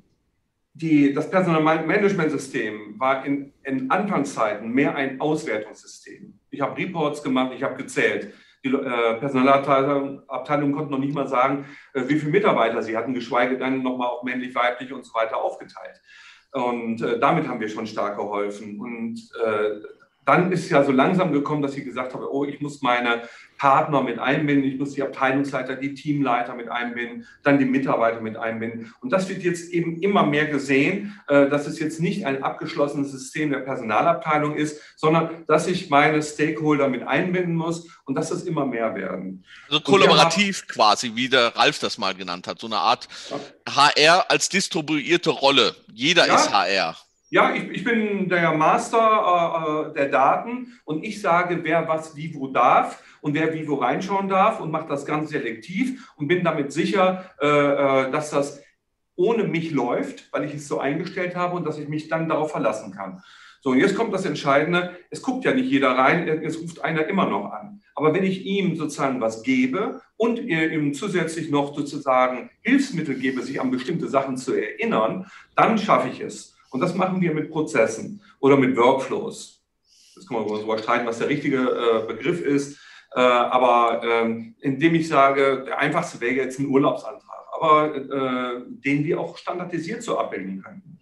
die, das Personalmanagementsystem war in, in Anfangszeiten mehr ein Auswertungssystem. Ich habe Reports gemacht, ich habe gezählt. Die äh, Personalabteilung Abteilung konnte noch nicht mal sagen, äh, wie viele Mitarbeiter sie hatten, geschweige denn nochmal auch männlich, weiblich und so weiter aufgeteilt. Und äh, damit haben wir schon stark geholfen. Und äh, dann ist ja so langsam gekommen, dass ich gesagt habe, oh, ich muss meine Partner mit einbinden, ich muss die Abteilungsleiter, die Teamleiter mit einbinden, dann die Mitarbeiter mit einbinden. Und das wird jetzt eben immer mehr gesehen, äh, dass es jetzt nicht ein abgeschlossenes System der Personalabteilung ist, sondern dass ich meine Stakeholder mit einbinden muss und dass es immer mehr werden. Also kollaborativ quasi, wie der Ralf das mal genannt hat, so eine Art ja. H R als distribuierte Rolle. Jeder ja. ist H R. Ja, ich, ich bin der Master äh, der Daten, und ich sage, wer was wie wo darf und wer wie wo reinschauen darf, und mache das ganz selektiv und bin damit sicher, äh, dass das ohne mich läuft, weil ich es so eingestellt habe und dass ich mich dann darauf verlassen kann. So, und jetzt kommt das Entscheidende, es guckt ja nicht jeder rein, es ruft einer immer noch an. Aber wenn ich ihm sozusagen was gebe und ihm zusätzlich noch sozusagen Hilfsmittel gebe, sich an bestimmte Sachen zu erinnern, dann schaffe ich es. Und das machen wir mit Prozessen oder mit Workflows. Das kann man darüber streiten, was der richtige äh, Begriff ist. Äh, aber ähm, indem ich sage, der einfachste wäre jetzt ein Urlaubsantrag, aber äh, den wir auch standardisiert so abbilden könnten.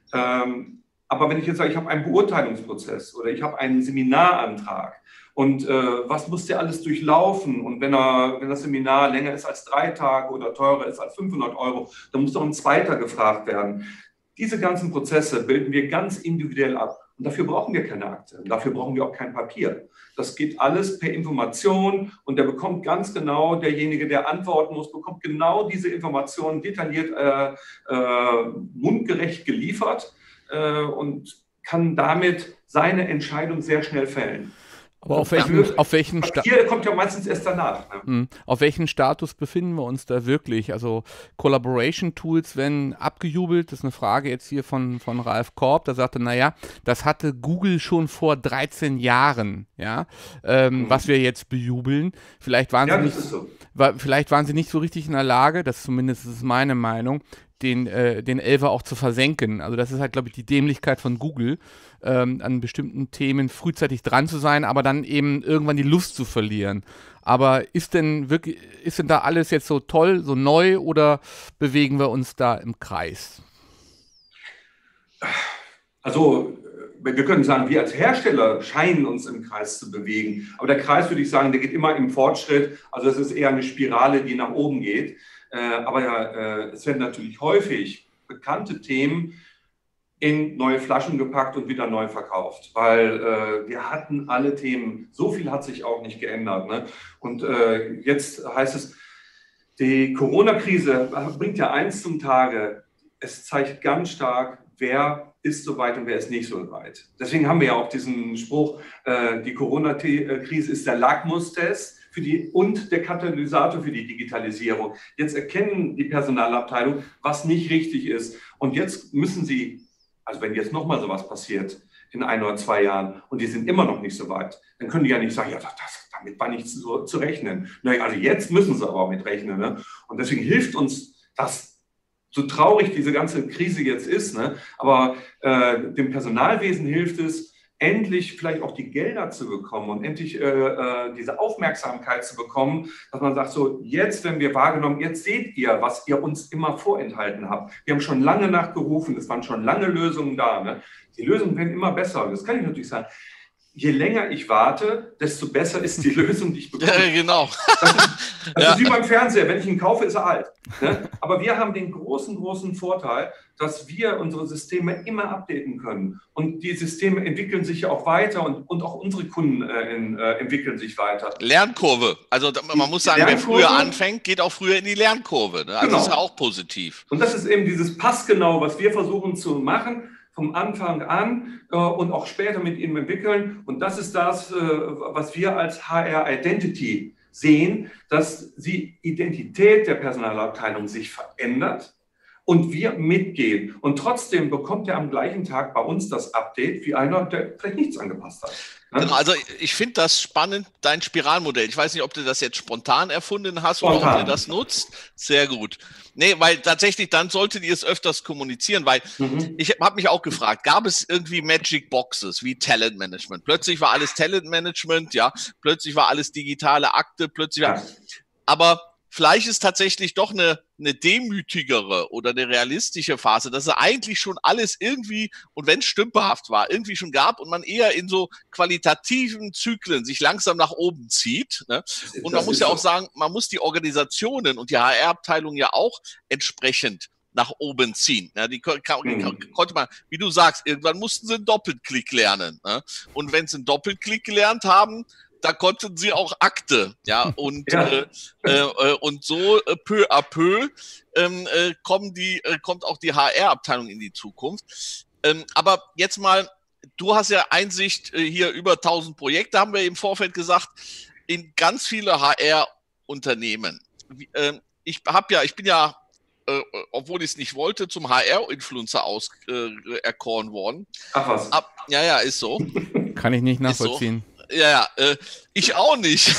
Ähm, aber wenn ich jetzt sage, ich habe einen Beurteilungsprozess oder ich habe einen Seminarantrag, und äh, was muss der alles durchlaufen? Und wenn, er, wenn das Seminar länger ist als drei Tage oder teurer ist als fünfhundert Euro, dann muss doch ein zweiter gefragt werden. Diese ganzen Prozesse bilden wir ganz individuell ab. Und dafür brauchen wir keine Akte. Dafür brauchen wir auch kein Papier. Das geht alles per Information, und der bekommt ganz genau, derjenige, der antworten muss, bekommt genau diese Informationen detailliert, äh, äh, mundgerecht geliefert äh, und kann damit seine Entscheidung sehr schnell fällen. Aber auf welchen, auf welchen Sta- Hier kommt ja meistens erst danach. Ne? Auf welchen Status befinden wir uns da wirklich? Also Collaboration Tools werden abgejubelt. Das ist eine Frage jetzt hier von, von Ralf Korb. Da sagte, naja, das hatte Google schon vor dreizehn Jahren, ja, ähm, mhm. was wir jetzt bejubeln. Vielleicht waren, ja, sie nicht, so. war, vielleicht waren sie nicht so richtig in der Lage, das zumindest ist meine Meinung, den, äh, den Elfer auch zu versenken. Also das ist halt, glaube ich, die Dämlichkeit von Google, ähm, an bestimmten Themen frühzeitig dran zu sein, aber dann eben irgendwann die Lust zu verlieren. Aber ist denn wirklich, ist denn da alles jetzt so toll, so neu, oder bewegen wir uns da im Kreis? Also wir können sagen, wir als Hersteller scheinen uns im Kreis zu bewegen. Aber der Kreis, würde ich sagen, der geht immer im Fortschritt. Also es ist eher eine Spirale, die nach oben geht. Äh, aber ja, äh, es werden natürlich häufig bekannte Themen in neue Flaschen gepackt und wieder neu verkauft, weil äh, wir hatten alle Themen, so viel hat sich auch nicht geändert. Ne? Und äh, jetzt heißt es, die Corona-Krise bringt ja eins zum Tage, es zeigt ganz stark, wer ist so weit und wer ist nicht so weit. Deswegen haben wir ja auch diesen Spruch, äh, die Corona-Krise ist der Lackmustest für die und der Katalysator für die Digitalisierung. Jetzt erkennen die Personalabteilung, was nicht richtig ist. Und jetzt müssen sie, also wenn jetzt nochmal sowas passiert in ein oder zwei Jahren und die sind immer noch nicht so weit, dann können die ja nicht sagen, ja, das, da damit war nicht zu, zu rechnen. Naja, also jetzt müssen sie aber mit rechnen. Ne? Und deswegen hilft uns das, so traurig diese ganze Krise jetzt ist, ne? aber äh, dem Personalwesen hilft es, endlich vielleicht auch die Gelder zu bekommen und endlich äh, äh, diese Aufmerksamkeit zu bekommen, dass man sagt, so jetzt werden wir wahrgenommen, jetzt seht ihr, was ihr uns immer vorenthalten habt. Wir haben schon lange nachgerufen, es waren schon lange Lösungen da. Ne? Die Lösungen werden immer besser. Das kann ich natürlich sagen. Je länger ich warte, desto besser ist die Lösung, die ich bekomme. Ja, genau. Das ist, das Ja. ist wie beim Fernseher. Wenn ich ihn kaufe, ist er alt. Ne? Aber wir haben den großen, großen Vorteil, dass wir unsere Systeme immer updaten können. Und die Systeme entwickeln sich ja auch weiter und, und auch unsere Kunden äh, in, äh, entwickeln sich weiter. Lernkurve. Also man muss sagen, wer Lernkurve, früher anfängt, geht auch früher in die Lernkurve. Ne? Also Genau. das ist ja auch positiv. Und das ist eben dieses Passgenau, was wir versuchen zu machen, vom Anfang an äh, und auch später mit ihnen entwickeln. Und das ist das, äh, was wir als H R Identity sehen, dass die Identität der Personalabteilung sich verändert und wir mitgehen. Und trotzdem bekommt er am gleichen Tag bei uns das Update wie einer, der vielleicht nichts angepasst hat. Ne? Genau, also ich finde das spannend, dein Spiralmodell. Ich weiß nicht, ob du das jetzt spontan erfunden hast Spontan. oder ob du das nutzt. Sehr gut. Nee, weil tatsächlich, dann solltet ihr es öfters kommunizieren, weil Mhm. ich habe mich auch gefragt, gab es irgendwie Magic Boxes wie Talentmanagement? Plötzlich war alles Talentmanagement, ja, plötzlich war alles digitale Akte, plötzlich war, Ja. aber vielleicht ist tatsächlich doch eine, eine demütigere oder eine realistische Phase, dass es eigentlich schon alles irgendwie, und wenn es stümperhaft war, irgendwie schon gab und man eher in so qualitativen Zyklen sich langsam nach oben zieht. Ne? Und man Das muss ist ja auch so. sagen, man muss die Organisationen und die H R-Abteilung ja auch entsprechend nach oben ziehen. Ja, die ko- ka- Mhm. konnte man, wie du sagst, irgendwann mussten sie einen Doppelklick lernen. Ne? Und wenn sie einen Doppelklick gelernt haben, da konnten sie auch Akte, ja, und, Ja. äh, äh, und so äh, peu à peu ähm, äh, kommen die, äh, kommt auch die H R-Abteilung in die Zukunft. Ähm, aber jetzt mal, du hast ja Einsicht äh, hier über tausend Projekte, haben wir im Vorfeld gesagt, in ganz viele H R-Unternehmen. Wie, ähm, ich habe ja, ich bin ja, äh, obwohl ich es nicht wollte, zum H R-Influencer auserkoren äh, worden. Ach was. Ab, ja, ja, ist so. Kann ich nicht Ist so. nachvollziehen. Ja, ja, äh, ich auch nicht.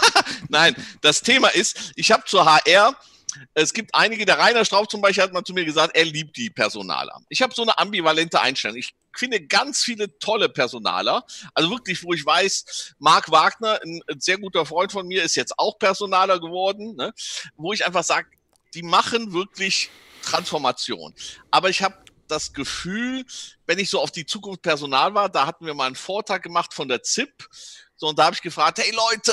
Nein, das Thema ist, ich habe zur H R, es gibt einige, der Rainer Strauch zum Beispiel hat mal zu mir gesagt, er liebt die Personaler. Ich habe so eine ambivalente Einstellung. Ich finde ganz viele tolle Personaler, also wirklich, wo ich weiß, Marc Wagner, ein, ein sehr guter Freund von mir, ist jetzt auch Personaler geworden, ne? Wo ich einfach sage, die machen wirklich Transformation. Aber ich habe das Gefühl, wenn ich so auf die Zukunft Personal war, da hatten wir mal einen Vortrag gemacht von der Z I P, so, und da habe ich gefragt, hey Leute,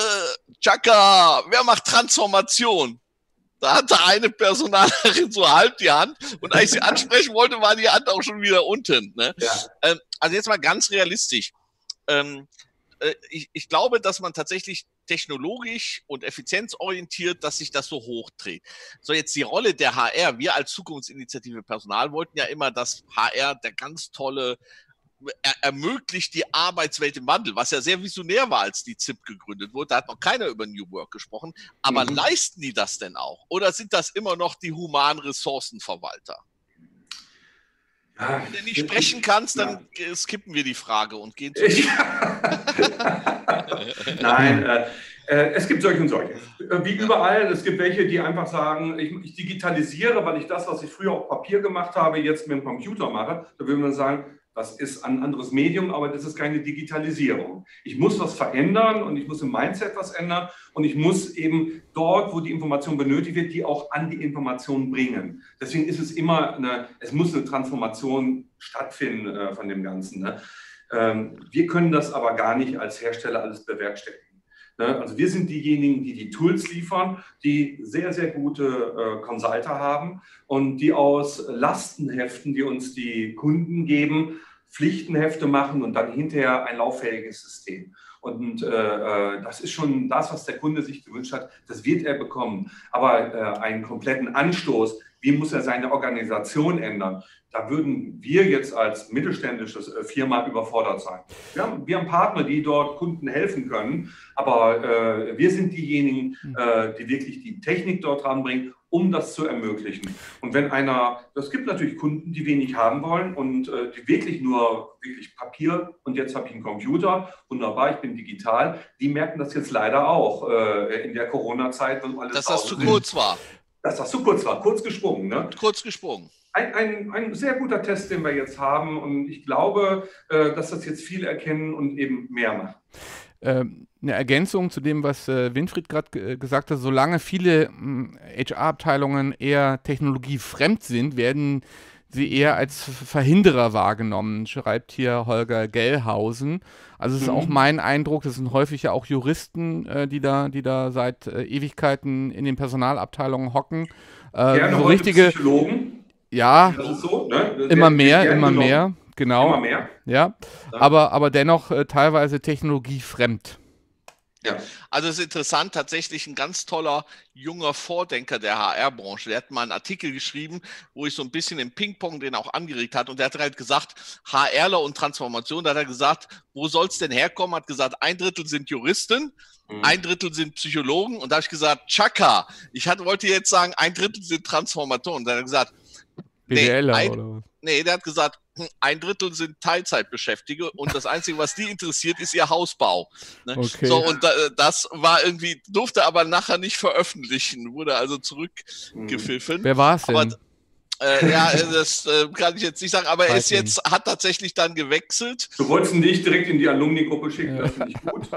Chaka, wer macht Transformation? Da hatte eine Personalerin so halb die Hand und als ich sie ansprechen wollte, war die Hand auch schon wieder unten. Ne? Ja. Ähm, also jetzt mal ganz realistisch. Ähm, äh, ich, ich glaube, dass man tatsächlich technologisch und effizienzorientiert, dass sich das so hochdreht. So, jetzt die Rolle der H R. Wir als Zukunftsinitiative Personal wollten ja immer, dass H R der ganz tolle er ermöglicht die Arbeitswelt im Wandel, was ja sehr visionär war, als die Z I P gegründet wurde. Da hat noch keiner über New Work gesprochen. Aber Mhm. leisten die das denn auch? Oder sind das immer noch die humanen Ressourcenverwalter? Ja. Wenn du nicht sprechen kannst, dann Ja. skippen wir die Frage und gehen zu... Nein, äh, äh, es gibt solche und solche. Äh, Wie überall, es gibt welche, die einfach sagen, ich, ich digitalisiere, weil ich das, was ich früher auf Papier gemacht habe, jetzt mit dem Computer mache. Da würde man sagen, das ist ein anderes Medium, aber das ist keine Digitalisierung. Ich muss was verändern und ich muss im Mindset was ändern und ich muss eben dort, wo die Information benötigt wird, die auch an die Information bringen. Deswegen ist es immer eine, es muss eine Transformation stattfinden äh, von dem Ganzen. Ne? Ähm, wir können das aber gar nicht als Hersteller alles bewerkstelligen. Ne? Also wir sind diejenigen, die die Tools liefern, die sehr, sehr gute äh, Consulter haben und die aus Lastenheften, die uns die Kunden geben, Pflichtenhefte machen und dann hinterher ein lauffähiges System. Und äh, das ist schon das, was der Kunde sich gewünscht hat. Das wird er bekommen. Aber äh, einen kompletten Anstoß, wie muss er seine Organisation ändern, da würden wir jetzt als mittelständische Firma überfordert sein. Wir haben, wir haben Partner, die dort Kunden helfen können, aber äh, wir sind diejenigen, äh, die wirklich die Technik dort ranbringen um das zu ermöglichen. Und wenn einer, es gibt natürlich Kunden, die wenig haben wollen und äh, die wirklich nur wirklich Papier und jetzt habe ich einen Computer, wunderbar, ich bin digital, die merken das jetzt leider auch äh, in der Corona-Zeit. Dass das zu kurz war. Dass das zu kurz war, kurz gesprungen. Ne? Kurz gesprungen. Ein, ein, ein sehr guter Test, den wir jetzt haben und ich glaube, äh, dass das jetzt viele erkennen und eben mehr machen. Ähm, eine Ergänzung zu dem, was äh, Winfried gerade äh, gesagt hat, solange viele H R-Abteilungen eher technologiefremd sind, werden sie eher als Verhinderer wahrgenommen, schreibt hier Holger Gellhausen. Also es ist mhm. auch mein Eindruck, das sind häufig ja auch Juristen, äh, die da, die da seit äh, Ewigkeiten in den Personalabteilungen hocken. Äh, Gerne so heute richtige Psychologen. Ja, das ist so, ne? immer mehr, der immer genommen. mehr, genau. Immer mehr. Ja, aber, aber dennoch äh, teilweise technologiefremd. Ja, also es ist interessant, tatsächlich ein ganz toller junger Vordenker der H R-Branche. Der hat mal einen Artikel geschrieben, wo ich so ein bisschen im Ping-Pong den auch angeregt hat. Und der hat halt gesagt, HRler und Transformation, da hat er gesagt, wo soll es denn herkommen? Hat gesagt, ein Drittel sind Juristen, mhm. ein Drittel sind Psychologen. Und da habe ich gesagt, Chaka, ich hatte, wollte jetzt sagen, ein Drittel sind Transformatoren. Da hat er gesagt, nee, ein, oder was? Nee, der hat gesagt, ein Drittel sind Teilzeitbeschäftigte und das Einzige, was die interessiert, ist ihr Hausbau. Ne? Okay. So, und das war irgendwie, durfte aber nachher nicht veröffentlichen, wurde also zurückgepfiffen. Wer war es denn? Aber, äh, ja, das äh, kann ich jetzt nicht sagen, aber er ist jetzt, hat tatsächlich dann gewechselt. Du wolltest ihn nicht direkt in die Alumni-Gruppe schicken, ja. Das finde ich gut.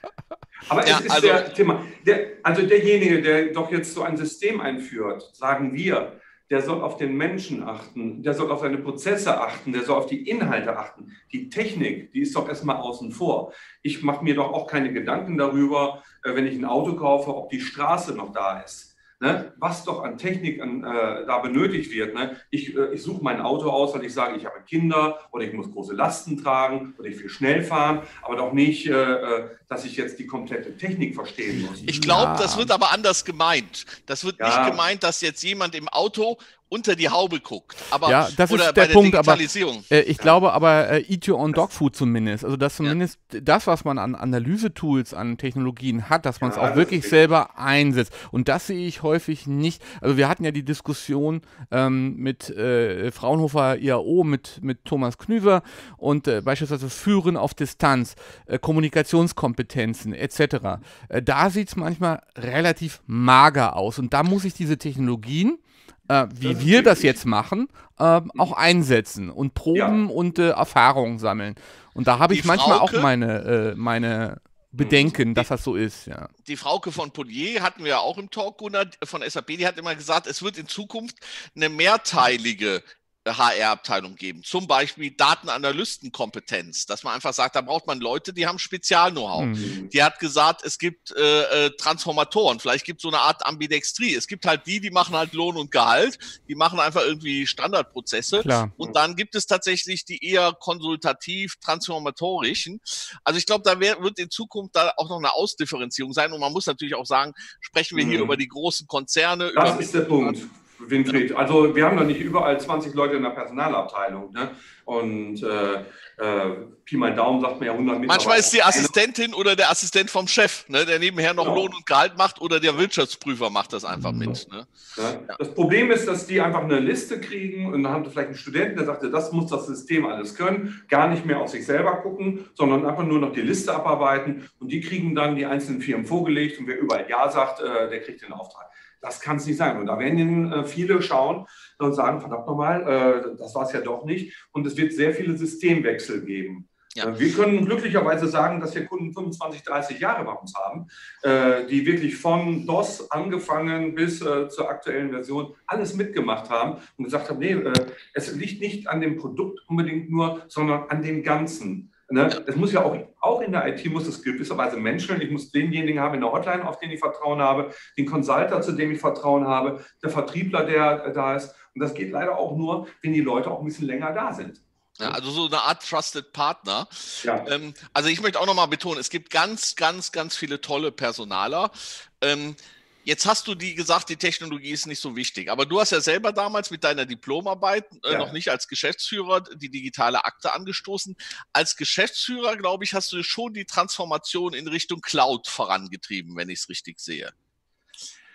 Aber es ja, ist also, der Thema, der, also derjenige, der doch jetzt so ein System einführt, sagen wir, der soll auf den Menschen achten, der soll auf seine Prozesse achten, der soll auf die Inhalte achten. Die Technik, die ist doch erstmal außen vor. Ich mache mir doch auch keine Gedanken darüber, wenn ich ein Auto kaufe, ob die Straße noch da ist. Ne? Was doch an Technik an, äh, da benötigt wird. Ne? Ich, äh, ich suche mein Auto aus, weil ich sage, ich habe Kinder oder ich muss große Lasten tragen oder ich will schnell fahren, aber doch nicht, äh, dass ich jetzt die komplette Technik verstehen muss. Ich glaube, ja. Das wird aber anders gemeint. Das wird ja. nicht gemeint, dass jetzt jemand im Auto unter die Haube guckt. Aber, ja, das oder ist bei der, der Punkt, Digitalisierung. aber äh, ich ja. glaube aber äh, Eat Your Own Dog Food zumindest, also dass zumindest ja. das, was man an Analyse-Tools, an Technologien hat, dass man es ja, auch wirklich selber einsetzt. Und das sehe ich häufig nicht. Also wir hatten ja die Diskussion ähm, mit äh, Fraunhofer I A O, mit, mit Thomas Knüver und äh, beispielsweise Führen auf Distanz, äh, Kommunikationskompetenzen et cetera. Äh, da sieht es manchmal relativ mager aus. Und da muss ich diese Technologien Äh, wie das wir das jetzt machen, äh, auch einsetzen und proben ja. und äh, Erfahrungen sammeln. Und da habe ich manchmal Frauke, auch meine, äh, meine Bedenken, die, dass das so ist. Ja. Die Frauke von Polier hatten wir ja auch im Talk, Gunnar, von S A P, die hat immer gesagt, es wird in Zukunft eine mehrteilige H R-Abteilung geben, zum Beispiel Datenanalystenkompetenz, dass man einfach sagt, da braucht man Leute, die haben Spezial-Know-how. Mhm. Die hat gesagt, es gibt äh, Transformatoren, vielleicht gibt es so eine Art Ambidextrie. Es gibt halt die, die machen halt Lohn und Gehalt, die machen einfach irgendwie Standardprozesse. Klar. Und dann gibt es tatsächlich die eher konsultativ transformatorischen. Also ich glaube, da wär, wird in Zukunft da auch noch eine Ausdifferenzierung sein und man muss natürlich auch sagen, sprechen wir hier mhm. über die großen Konzerne. Das über ist der Punkt. Winfried, also wir haben doch nicht überall zwanzig Leute in der Personalabteilung, ne? Und äh, äh, Pi mal Daumen sagt man ja hundert Mitarbeiter. Manchmal ist die Assistentin oder der Assistent vom Chef, ne, der nebenher noch genau. Lohn und Gehalt macht oder der Wirtschaftsprüfer macht das einfach mhm. mit. Ne? Ja. Ja. Das Problem ist, dass die einfach eine Liste kriegen und dann haben sie vielleicht einen Studenten, der sagte, das muss das System alles können, gar nicht mehr auf sich selber gucken, sondern einfach nur noch die Liste abarbeiten und die kriegen dann die einzelnen Firmen vorgelegt und wer überall Ja sagt, äh, der kriegt den Auftrag. Das kann es nicht sein. Und da werden äh, viele schauen und sagen, verdammt nochmal, äh, das war es ja doch nicht. Und es wird sehr viele Systemwechsel geben. Ja. Äh, wir können glücklicherweise sagen, dass wir Kunden fünfundzwanzig, dreißig Jahre bei uns haben, äh, die wirklich von DOS angefangen bis äh, zur aktuellen Version alles mitgemacht haben und gesagt haben, nee, äh, es liegt nicht an dem Produkt unbedingt nur, sondern an dem Ganzen. Ne? Es muss ja auch, auch in der I T muss es gewisserweise menscheln. Ich muss denjenigen haben in der Hotline, auf den ich Vertrauen habe, den Consultant, zu dem ich Vertrauen habe, der Vertriebler, der da ist. Und das geht leider auch nur, wenn die Leute auch ein bisschen länger da sind. Ja, also so eine Art Trusted Partner. Ja. Ähm, also ich möchte auch nochmal betonen, es gibt ganz, ganz, ganz viele tolle Personaler. Ähm, Jetzt hast du die gesagt, die Technologie ist nicht so wichtig. Aber du hast ja selber damals mit deiner Diplomarbeit äh, ja. noch nicht als Geschäftsführer die digitale Akte angestoßen. Als Geschäftsführer, glaube ich, hast du schon die Transformation in Richtung Cloud vorangetrieben, wenn ich es richtig sehe.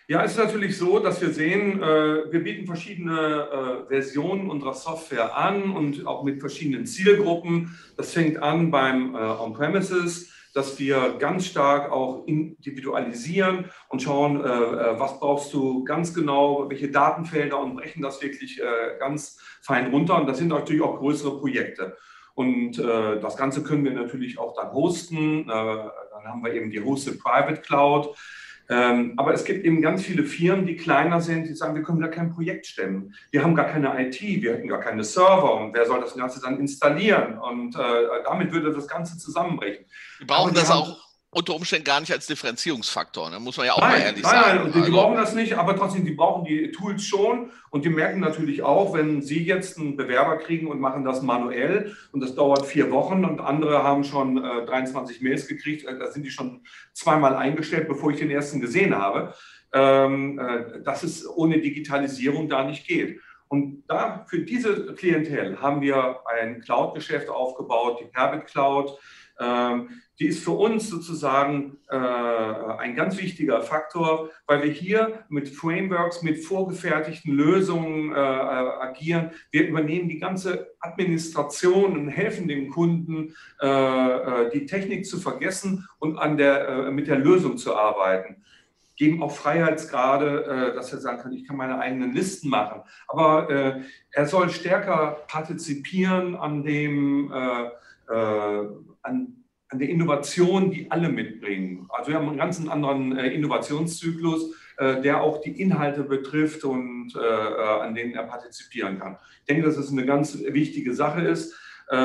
Ja, es ist natürlich so, dass wir sehen, äh, wir bieten verschiedene äh, Versionen unserer Software an und auch mit verschiedenen Zielgruppen. Das fängt an beim äh, On-Premises, dass wir ganz stark auch individualisieren und schauen, äh, was brauchst du ganz genau, welche Datenfelder, und brechen das wirklich äh, ganz fein runter. Und das sind natürlich auch größere Projekte. Und äh, das Ganze können wir natürlich auch dann hosten. Äh, dann haben wir eben die Hosted Private Cloud. Ähm, aber es gibt eben ganz viele Firmen, die kleiner sind, die sagen, wir können da kein Projekt stemmen. Wir haben gar keine I T, wir hätten gar keine Server, und wer soll das Ganze dann installieren? Und äh, damit würde das Ganze zusammenbrechen. Wir brauchen das auch unter Umständen gar nicht als Differenzierungsfaktor, da muss man ja auch nein, mal ehrlich nein, sagen. Nein, nein, die, die brauchen das nicht, aber trotzdem, die brauchen die Tools schon, und die merken natürlich auch, wenn sie jetzt einen Bewerber kriegen und machen das manuell und das dauert vier Wochen und andere haben schon äh, dreiundzwanzig Mails gekriegt, äh, da sind die schon zweimal eingestellt, bevor ich den ersten gesehen habe, ähm, äh, dass es ohne Digitalisierung da nicht geht. Und da für diese Klientel haben wir ein Cloud-Geschäft aufgebaut, die Perbit Cloud. Ähm, die ist für uns sozusagen äh, ein ganz wichtiger Faktor, weil wir hier mit Frameworks, mit vorgefertigten Lösungen äh, agieren. Wir übernehmen die ganze Administration und helfen dem Kunden, äh, die Technik zu vergessen und an der, äh, mit der Lösung zu arbeiten. Geben auch Freiheitsgrade, dass er sagen kann, ich kann meine eigenen Listen machen. Aber äh, er soll stärker partizipieren an dem, äh, äh, an, an der Innovation, die alle mitbringen. Also wir haben einen ganz anderen äh, Innovationszyklus, äh, der auch die Inhalte betrifft und äh, an denen er partizipieren kann. Ich denke, dass es eine ganz wichtige Sache ist.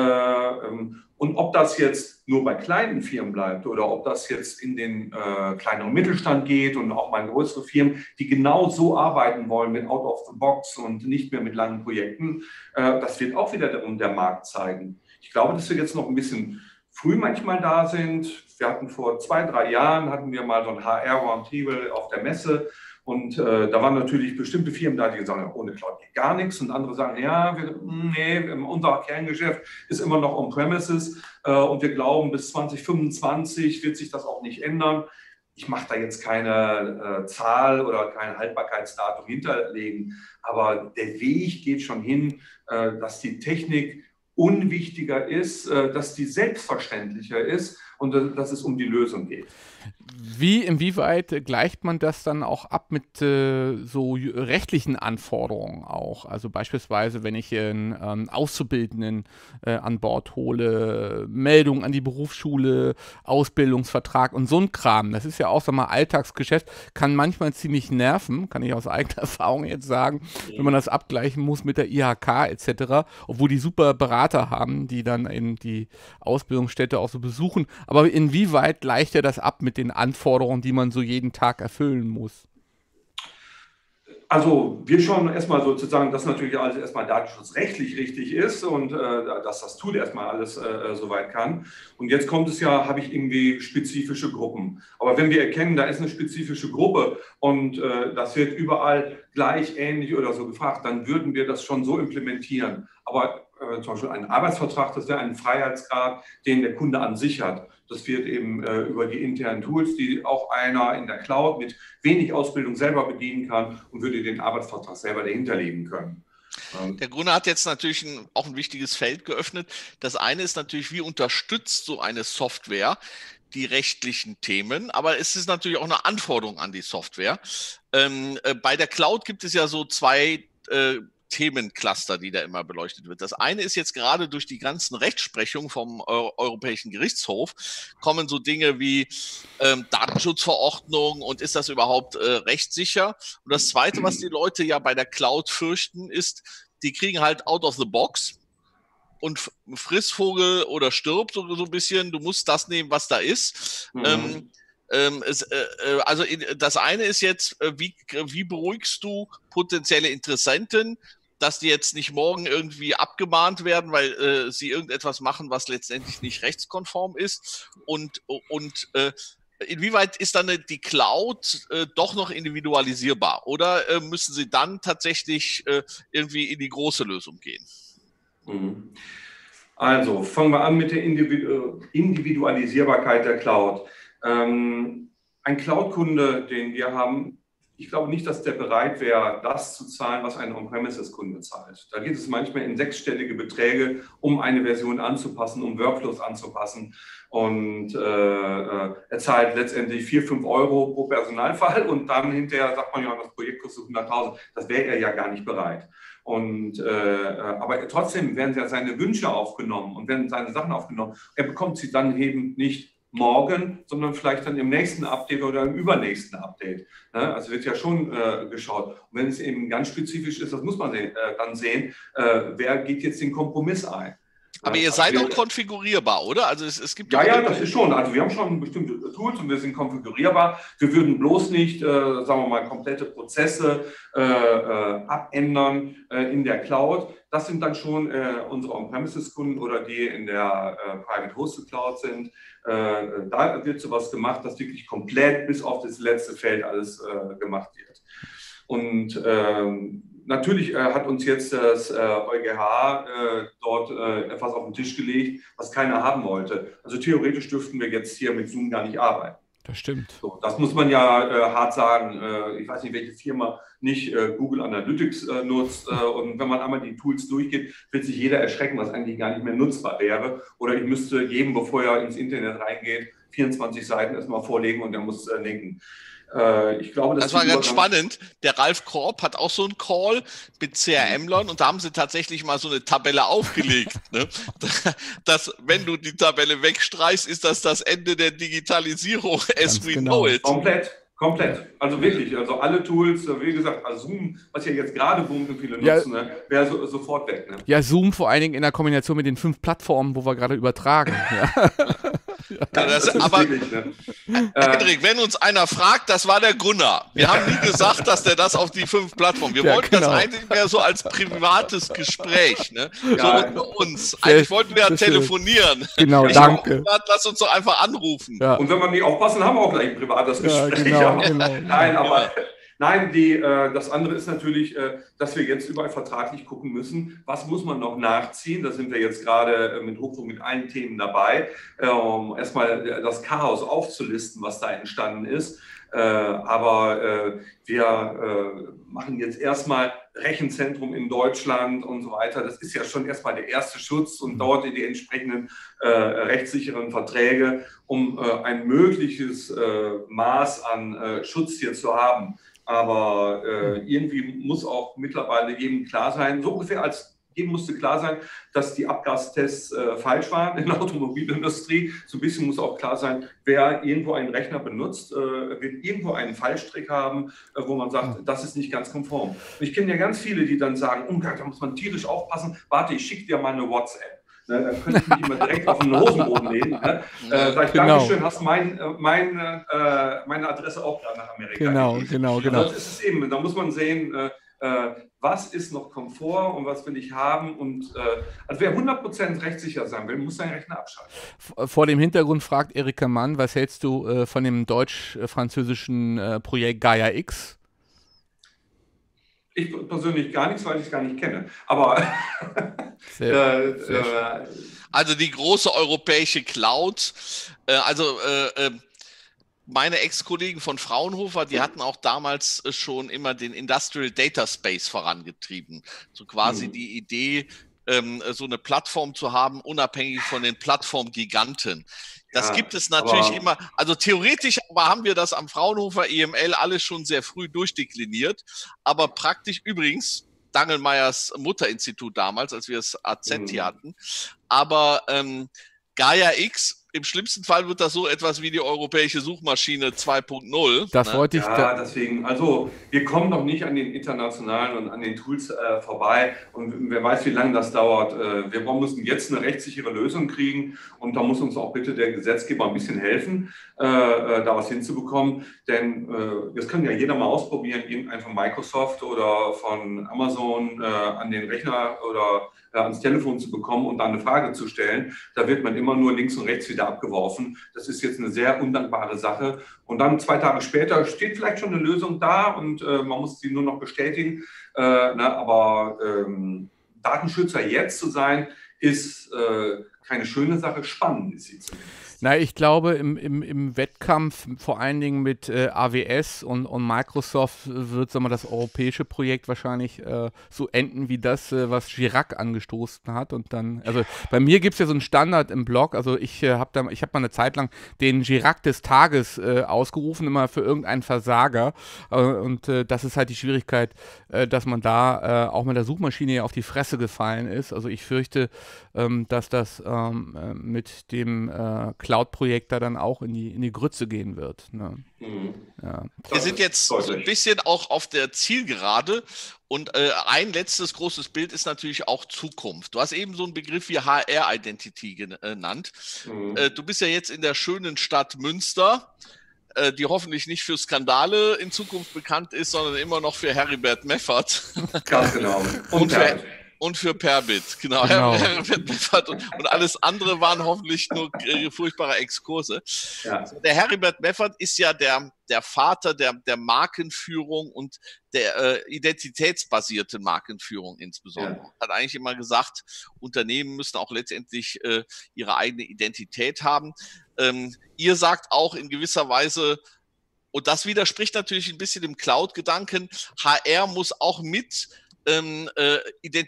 Und ob das jetzt nur bei kleinen Firmen bleibt oder ob das jetzt in den äh, kleineren Mittelstand geht und auch mal größere Firmen, die genau so arbeiten wollen mit Out of the Box und nicht mehr mit langen Projekten, äh, das wird auch wieder der, der Markt zeigen. Ich glaube, dass wir jetzt noch ein bisschen früh manchmal da sind. Wir hatten vor zwei, drei Jahren, hatten wir mal so ein H R-Roundtable auf der Messe. Und äh, da waren natürlich bestimmte Firmen da, die gesagt haben, ohne Cloud geht gar nichts. Und andere sagen, ja, wir, nee, unser Kerngeschäft ist immer noch on-premises. Äh, und wir glauben, bis zwanzig fünfundzwanzig wird sich das auch nicht ändern. Ich mache da jetzt keine äh, Zahl oder kein Haltbarkeitsdatum hinterlegen. Aber der Weg geht schon hin, äh, dass die Technik unwichtiger ist, äh, dass die selbstverständlicher ist und äh, dass es um die Lösung geht. Wie, inwieweit gleicht man das dann auch ab mit äh, so rechtlichen Anforderungen auch? Also beispielsweise, wenn ich einen ähm, Auszubildenden äh, an Bord hole, Meldung an die Berufsschule, Ausbildungsvertrag und so ein Kram. Das ist ja auch, sag mal, Alltagsgeschäft, kann manchmal ziemlich nerven, kann ich aus eigener Erfahrung jetzt sagen, wenn man das abgleichen muss mit der I H K et cetera, obwohl die super Berater haben, die dann eben die Ausbildungsstätte auch so besuchen. Aber inwieweit gleicht er das ab mit den Anforderungen, die man so jeden Tag erfüllen muss? Also wir schauen erstmal sozusagen, dass natürlich alles erstmal datenschutzrechtlich richtig ist und äh, dass das Tool erstmal alles äh, soweit kann. Und jetzt kommt es ja, habe ich irgendwie spezifische Gruppen. Aber wenn wir erkennen, da ist eine spezifische Gruppe und äh, das wird überall gleich, ähnlich oder so gefragt, dann würden wir das schon so implementieren. Aber äh, zum Beispiel ein Arbeitsvertrag, das wäre ein Freiheitsgrad, den der Kunde an sich hat. Das wird eben äh, über die internen Tools, die auch einer in der Cloud mit wenig Ausbildung selber bedienen kann, und würde den Arbeitsvertrag selber dahinterlegen können. Der Gunnar hat jetzt natürlich ein, auch ein wichtiges Feld geöffnet. Das eine ist natürlich, wie unterstützt so eine Software die rechtlichen Themen, aber es ist natürlich auch eine Anforderung an die Software. Ähm, äh, bei der Cloud gibt es ja so zwei äh, Themencluster, die da immer beleuchtet wird. Das eine ist jetzt gerade durch die ganzen Rechtsprechungen vom Euro Europäischen Gerichtshof kommen so Dinge wie ähm, Datenschutzverordnung und ist das überhaupt äh, rechtssicher? Und das zweite, was die Leute ja bei der Cloud fürchten, ist, die kriegen halt out of the box und Frissvogel oder stirbt so, so ein bisschen, du musst das nehmen, was da ist. Mhm. Ähm, ähm, es, äh, also in, das eine ist jetzt, äh, wie, wie beruhigst du potenzielle Interessenten, dass die jetzt nicht morgen irgendwie abgemahnt werden, weil äh, sie irgendetwas machen, was letztendlich nicht rechtskonform ist. Und, und äh, inwieweit ist dann die Cloud äh, doch noch individualisierbar? Oder äh, müssen sie dann tatsächlich äh, irgendwie in die große Lösung gehen? Also fangen wir an mit der Individu- Individualisierbarkeit der Cloud. Ähm, ein Cloud-Kunde, den wir haben, ich glaube nicht, dass der bereit wäre, das zu zahlen, was ein On-Premises-Kunde zahlt. Da geht es manchmal in sechsstellige Beträge, um eine Version anzupassen, um Workflows anzupassen. Und äh, er zahlt letztendlich vier, fünf Euro pro Personalfall und dann hinterher sagt man ja, das Projekt kostet hunderttausend. Das wäre er ja gar nicht bereit. Und, äh, aber trotzdem werden ja seine Wünsche aufgenommen und werden seine Sachen aufgenommen. Er bekommt sie dann eben nicht morgen, sondern vielleicht dann im nächsten Update oder im übernächsten Update. Ne? Also wird ja schon äh, geschaut. Und wenn es eben ganz spezifisch ist, das muss man sehen, äh, dann sehen, äh, wer geht jetzt den Kompromiss ein. Aber ihr seid auch konfigurierbar, oder? Also es, es gibt ja, ja, das ist schon. Also wir haben schon bestimmte Tools und wir sind konfigurierbar. Wir würden bloß nicht, äh, sagen wir mal, komplette Prozesse äh, äh, abändern äh, in der Cloud. Das sind dann schon äh, unsere On-Premises-Kunden oder die in der äh, Private Hosted Cloud sind. Äh, da wird sowas gemacht, dass wirklich komplett bis auf das letzte Feld alles äh, gemacht wird. Und ähm, natürlich äh, hat uns jetzt das äh, EuGH äh, dort äh, etwas auf den Tisch gelegt, was keiner haben wollte. Also theoretisch dürften wir jetzt hier mit Zoom gar nicht arbeiten. Das stimmt. So, das muss man ja äh, hart sagen. Äh, ich weiß nicht, welche Firma nicht äh, Google Analytics äh, nutzt. Äh, und wenn man einmal die Tools durchgeht, wird sich jeder erschrecken, was eigentlich gar nicht mehr nutzbar wäre. Oder ich müsste jedem, bevor er ins Internet reingeht, vierundzwanzig Seiten erstmal vorlegen und er muss äh, linken. Ich glaube, das, das war ganz spannend. Der Ralf Korb hat auch so einen Call mit C R M-Lern und da haben sie tatsächlich mal so eine Tabelle aufgelegt. Ne? Dass, wenn du die Tabelle wegstreichst, ist das das Ende der Digitalisierung as we genau. know it. Komplett. Komplett. Also wirklich, also alle Tools, wie gesagt, also Zoom, was ja jetzt gerade boomt und viele nutzen, ja, ne, wäre so, sofort weg. Ne? Ja, Zoom vor allen Dingen in der Kombination mit den fünf Plattformen, wo wir gerade übertragen. Ja. Ja, das, das aber, wirklich, ne? Hendrik, wenn uns einer fragt, das war der Gunnar. Wir haben nie gesagt, dass der das auf die fünf Plattformen. Wir ja, wollten genau. das eigentlich mehr so als privates Gespräch, ne? Ja, so unter uns. Eigentlich wollten wir ja telefonieren. Genau, ich danke. Gesagt, lass uns doch einfach anrufen. Ja. Und wenn wir nicht aufpassen, haben wir auch gleich ein privates Gespräch. Ja, genau, genau. Nein, aber ja. Nein, die, äh, das andere ist natürlich, äh, dass wir jetzt überall vertraglich gucken müssen, was muss man noch nachziehen. Da sind wir jetzt gerade äh, mit Hochdruck mit allen Themen dabei, äh, um erstmal das Chaos aufzulisten, was da entstanden ist. Äh, aber äh, wir äh, machen jetzt erstmal Rechenzentrum in Deutschland und so weiter. Das ist ja schon erstmal der erste Schutz und dort in die entsprechenden äh, rechtssicheren Verträge, um äh, ein mögliches äh, Maß an äh, Schutz hier zu haben. Aber äh, irgendwie muss auch mittlerweile jedem klar sein, so ungefähr als jedem musste klar sein, dass die Abgastests äh, falsch waren in der Automobilindustrie. So ein bisschen muss auch klar sein, wer irgendwo einen Rechner benutzt, äh, wird irgendwo einen Fallstrick haben, äh, wo man sagt, das ist nicht ganz konform. Und ich kenne ja ganz viele, die dann sagen, oh Gott, da muss man tierisch aufpassen, warte, ich schicke dir mal eine WhatsApp. Ne, dann könnte ich mich immer direkt auf den Hosenboden legen. Ne? Äh, sag ich, genau. Dankeschön, hast mein, mein, äh, meine Adresse auch gerade nach Amerika Genau, gegeben. genau, genau. Das ist es eben. Da muss man sehen, äh, äh, was ist noch Komfort und was will ich haben. Und äh, also wer hundert Prozent rechtssicher sein will, muss seinen Rechner abschalten. Vor dem Hintergrund fragt Erika Mann, was hältst du äh, von dem deutsch-französischen äh, Projekt Gaia X? Ich persönlich gar nichts, weil ich es gar nicht kenne. Aber sehr, äh, sehr äh, also die große europäische Cloud, äh, also äh, äh, meine Ex-Kollegen von Fraunhofer, die hatten auch damals schon immer den Industrial Data Space vorangetrieben. So quasi mhm. die Idee, ähm, so eine Plattform zu haben, unabhängig von den Plattformgiganten. Das ja, gibt es natürlich immer, also theoretisch aber haben wir das am Fraunhofer E M L alles schon sehr früh durchdekliniert, aber praktisch übrigens, Dangelmeyers Mutterinstitut damals, als wir das A Z mhm. hier hatten, aber ähm, Gaia X, im schlimmsten Fall wird das so etwas wie die europäische Suchmaschine zwei Punkt null. Das wollte ich. Ja, da deswegen, also wir kommen noch nicht an den internationalen und an den Tools äh, vorbei und wer weiß, wie lange das dauert. Äh, wir müssen jetzt eine rechtssichere Lösung kriegen und da muss uns auch bitte der Gesetzgeber ein bisschen helfen, äh, äh, da was hinzubekommen, denn äh, das kann ja jeder mal ausprobieren, irgendein von Microsoft oder von Amazon äh, an den Rechner oder äh, ans Telefon zu bekommen und da eine Frage zu stellen. Da wird man immer nur links und rechts wieder abgeworfen. Das ist jetzt eine sehr undankbare Sache. Und dann zwei Tage später steht vielleicht schon eine Lösung da und äh, man muss sie nur noch bestätigen. Äh, ne, aber ähm, Datenschützer jetzt zu sein, ist äh, keine schöne Sache, spannend ist sie zumindest. Na, ich glaube, im, im, im Wettkampf, vor allen Dingen mit äh, A W S und, und Microsoft, wird, sagen wir, das europäische Projekt wahrscheinlich äh, so enden wie das, äh, was Girac angestoßen hat. Und dann, also bei mir gibt es ja so einen Standard im Blog, also ich äh, habe da, ich habe mal eine Zeit lang den Girac des Tages äh, ausgerufen, immer für irgendeinen Versager. Äh, und äh, das ist halt die Schwierigkeit, äh, dass man da äh, auch mit der Suchmaschine ja auf die Fresse gefallen ist. Also ich fürchte, ähm, dass das ähm, äh, mit dem äh, Cloud-Projekt da dann auch in die, in die Grütze gehen wird. Ne? Mhm. Ja. Wir sind jetzt so ein bisschen auch auf der Zielgerade und äh, ein letztes großes Bild ist natürlich auch Zukunft. Du hast eben so einen Begriff wie H R-Identity genannt. Mhm. Äh, du bist ja jetzt in der schönen Stadt Münster, äh, die hoffentlich nicht für Skandale in Zukunft bekannt ist, sondern immer noch für Heribert Meffert. Ganz genau. Und, und für Und für Perbit, genau. genau. Herbert Meffert und, und alles andere waren hoffentlich nur äh, furchtbare Exkurse. Ja. Der Heribert Meffert ist ja der, der Vater der, der Markenführung und der äh, identitätsbasierten Markenführung insbesondere. Ja. Hat eigentlich immer gesagt, Unternehmen müssen auch letztendlich äh, ihre eigene Identität haben. Ähm, ihr sagt auch in gewisser Weise, und das widerspricht natürlich ein bisschen dem Cloud-Gedanken, H R muss auch mit Ähm, äh,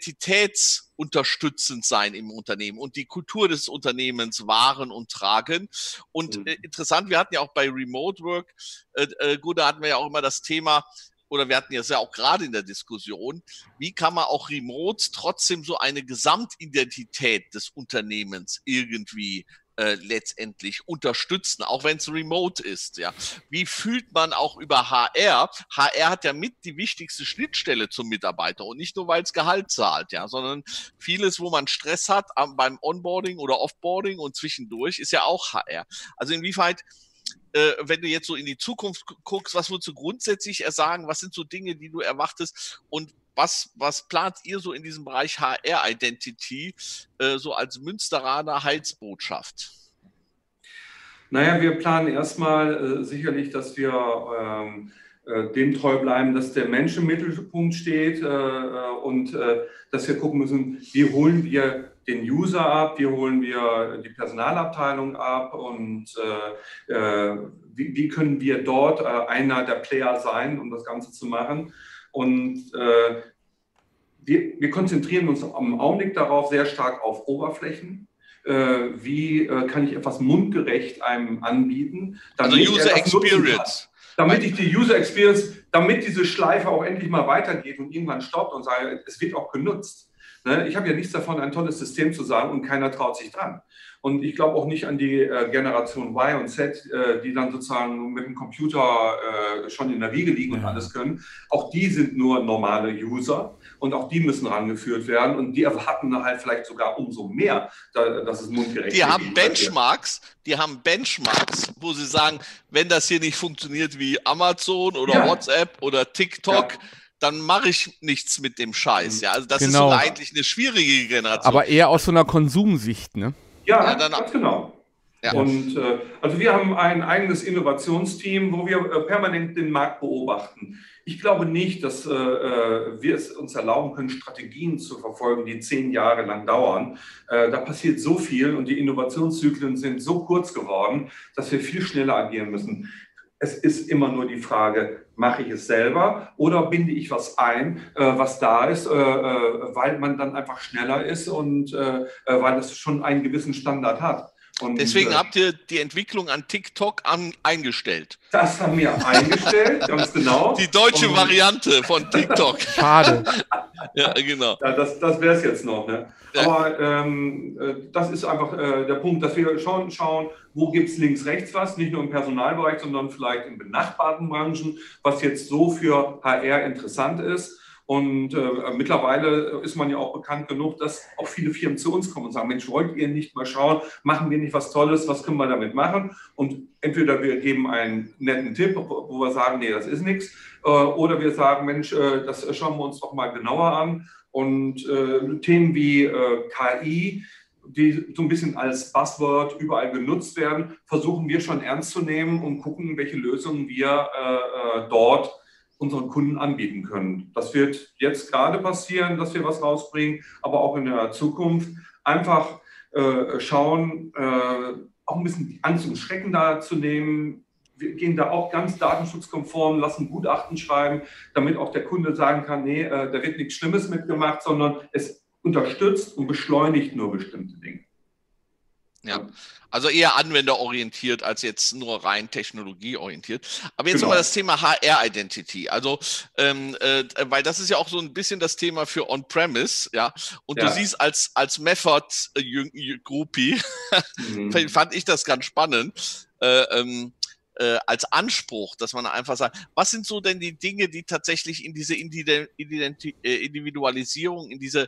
identitätsunterstützend sein im Unternehmen und die Kultur des Unternehmens wahren und tragen. Und mhm. äh, interessant, wir hatten ja auch bei Remote Work, äh, äh, gut, da hatten wir ja auch immer das Thema, oder wir hatten ja ja auch gerade in der Diskussion, wie kann man auch remote trotzdem so eine Gesamtidentität des Unternehmens irgendwie Äh, letztendlich unterstützen, auch wenn es remote ist. Ja. Wie fühlt man auch über H R? H R hat ja mit die wichtigste Schnittstelle zum Mitarbeiter und nicht nur, weil es Gehalt zahlt, ja, sondern vieles, wo man Stress hat am, beim Onboarding oder Offboarding und zwischendurch, ist ja auch H R. Also inwieweit, äh, wenn du jetzt so in die Zukunft guckst, was würdest du grundsätzlich sagen? Was sind so Dinge, die du erwartest? Und Was, was plant ihr so in diesem Bereich H R-Identity äh, so als Münsteraner Heilsbotschaft? Naja, wir planen erstmal äh, sicherlich, dass wir ähm, äh, dem treu bleiben, dass der Mensch im Mittelpunkt steht äh, und äh, dass wir gucken müssen, wie holen wir den User ab, wie holen wir die Personalabteilung ab und äh, äh, wie, wie können wir dort äh, einer der Player sein, um das Ganze zu machen. Und äh, wir, wir konzentrieren uns am Augenblick darauf sehr stark auf Oberflächen. Äh, wie äh, kann ich etwas mundgerecht einem anbieten? Also User Experience. Damit ich die User Experience, damit diese Schleife auch endlich mal weitergeht und irgendwann stoppt und sage, es wird auch genutzt. Ne? Ich habe ja nichts davon, ein tolles System zu sagen und keiner traut sich dran. Und ich glaube auch nicht an die äh, Generation Y und Z, äh, die dann sozusagen mit dem Computer äh, schon in der Wiege liegen und alles können. Auch die sind nur normale User und auch die müssen rangeführt werden. Und die erwarten halt vielleicht sogar umso mehr, da, dass es mundgerecht ist. Die haben Benchmarks, die haben Benchmarks, wo sie sagen, wenn das hier nicht funktioniert wie Amazon oder ja. WhatsApp oder TikTok, ja. dann mache ich nichts mit dem Scheiß. Ja? Also das genau. ist so eigentlich eine schwierige Generation. Aber eher aus so einer Konsumsicht, ne? Ja, ja dann, ganz genau. Ja. Und äh, also wir haben ein eigenes Innovationsteam, wo wir äh, permanent den Markt beobachten. Ich glaube nicht, dass äh, wir es uns erlauben können, Strategien zu verfolgen, die zehn Jahre lang dauern. Äh, da passiert so viel und die Innovationszyklen sind so kurz geworden, dass wir viel schneller agieren müssen. Es ist immer nur die Frage, mache ich es selber oder binde ich was ein, äh, was da ist, äh, äh, weil man dann einfach schneller ist und äh, weil es schon einen gewissen Standard hat. Und, Deswegen äh, habt ihr die Entwicklung an TikTok an, eingestellt. Das haben wir eingestellt, ganz genau. Die deutsche und, Variante von TikTok. Schade. Ja, genau. Ja, das das wäre es jetzt noch. Ne? Ja. Aber ähm, das ist einfach äh, der Punkt, dass wir schon schauen, wo gibt es links, rechts was, nicht nur im Personalbereich, sondern vielleicht in benachbarten Branchen, was jetzt so für H R interessant ist. Und äh, mittlerweile ist man ja auch bekannt genug, dass auch viele Firmen zu uns kommen und sagen, Mensch, wollt ihr nicht mal schauen, machen wir nicht was Tolles, was können wir damit machen? Und entweder wir geben einen netten Tipp, wo wir sagen, nee, das ist nichts, äh, oder wir sagen, Mensch, äh, das schauen wir uns doch mal genauer an. Und äh, Themen wie äh, K I, die so ein bisschen als Buzzword überall genutzt werden, versuchen wir schon ernst zu nehmen und gucken, welche Lösungen wir äh, dort unseren Kunden anbieten können. Das wird jetzt gerade passieren, dass wir was rausbringen, aber auch in der Zukunft. Einfach äh, schauen, äh, auch ein bisschen die Angst und Schrecken da zu nehmen. Wir gehen da auch ganz datenschutzkonform, lassen Gutachten schreiben, damit auch der Kunde sagen kann, nee, äh, da wird nichts Schlimmes mitgemacht, sondern es unterstützt und beschleunigt nur bestimmte Dinge. Ja, also eher anwenderorientiert als jetzt nur rein technologieorientiert. Aber jetzt Genau. nochmal das Thema H R-Identity. Also, ähm, äh, weil das ist ja auch so ein bisschen das Thema für On-Premise, ja. Und Ja. du siehst als, als Method-Groupie, Mhm. fand ich das ganz spannend, äh, ähm, äh, als Anspruch, dass man einfach sagt, was sind so denn die Dinge, die tatsächlich in diese Ident Ident Individualisierung, in diese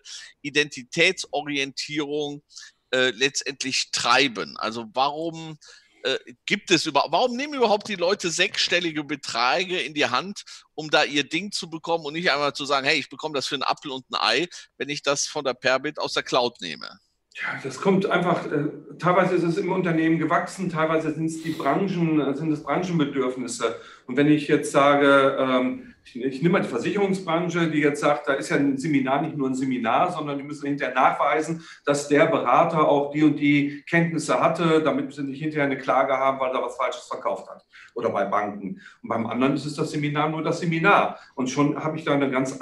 Identitätsorientierung Äh, letztendlich treiben. Also warum äh, gibt es über, warum nehmen überhaupt die Leute sechsstellige Beträge in die Hand, um da ihr Ding zu bekommen und nicht einmal zu sagen, hey, ich bekomme das für einen Apfel und ein Ei, wenn ich das von der Perbit aus der Cloud nehme? Ja, das kommt einfach, äh, teilweise ist es im Unternehmen gewachsen, teilweise sind es die Branchen, sind es Branchenbedürfnisse. Und wenn ich jetzt sage, ähm, ich, ich nehme mal die Versicherungsbranche, die jetzt sagt, da ist ja ein Seminar nicht nur ein Seminar, sondern die müssen hinterher nachweisen, dass der Berater auch die und die Kenntnisse hatte, damit sie nicht hinterher eine Klage haben, weil er was Falsches verkauft hat. Oder bei Banken. Und beim anderen ist es das Seminar nur das Seminar. Und schon habe ich da einen ganz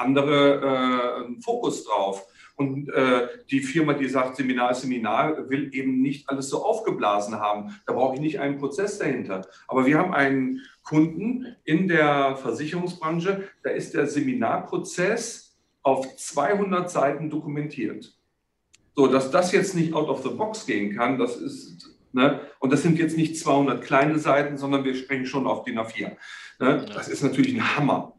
anderen äh, Fokus drauf. Und äh, die Firma, die sagt, Seminar ist Seminar, will eben nicht alles so aufgeblasen haben. Da brauche ich nicht einen Prozess dahinter. Aber wir haben einen Kunden in der Versicherungsbranche, da ist der Seminarprozess auf zweihundert Seiten dokumentiert. So, dass das jetzt nicht out of the box gehen kann, das ist, ne, und das sind jetzt nicht zweihundert kleine Seiten, sondern wir sprechen schon auf D I N A vier. Ne? Das ist natürlich ein Hammer.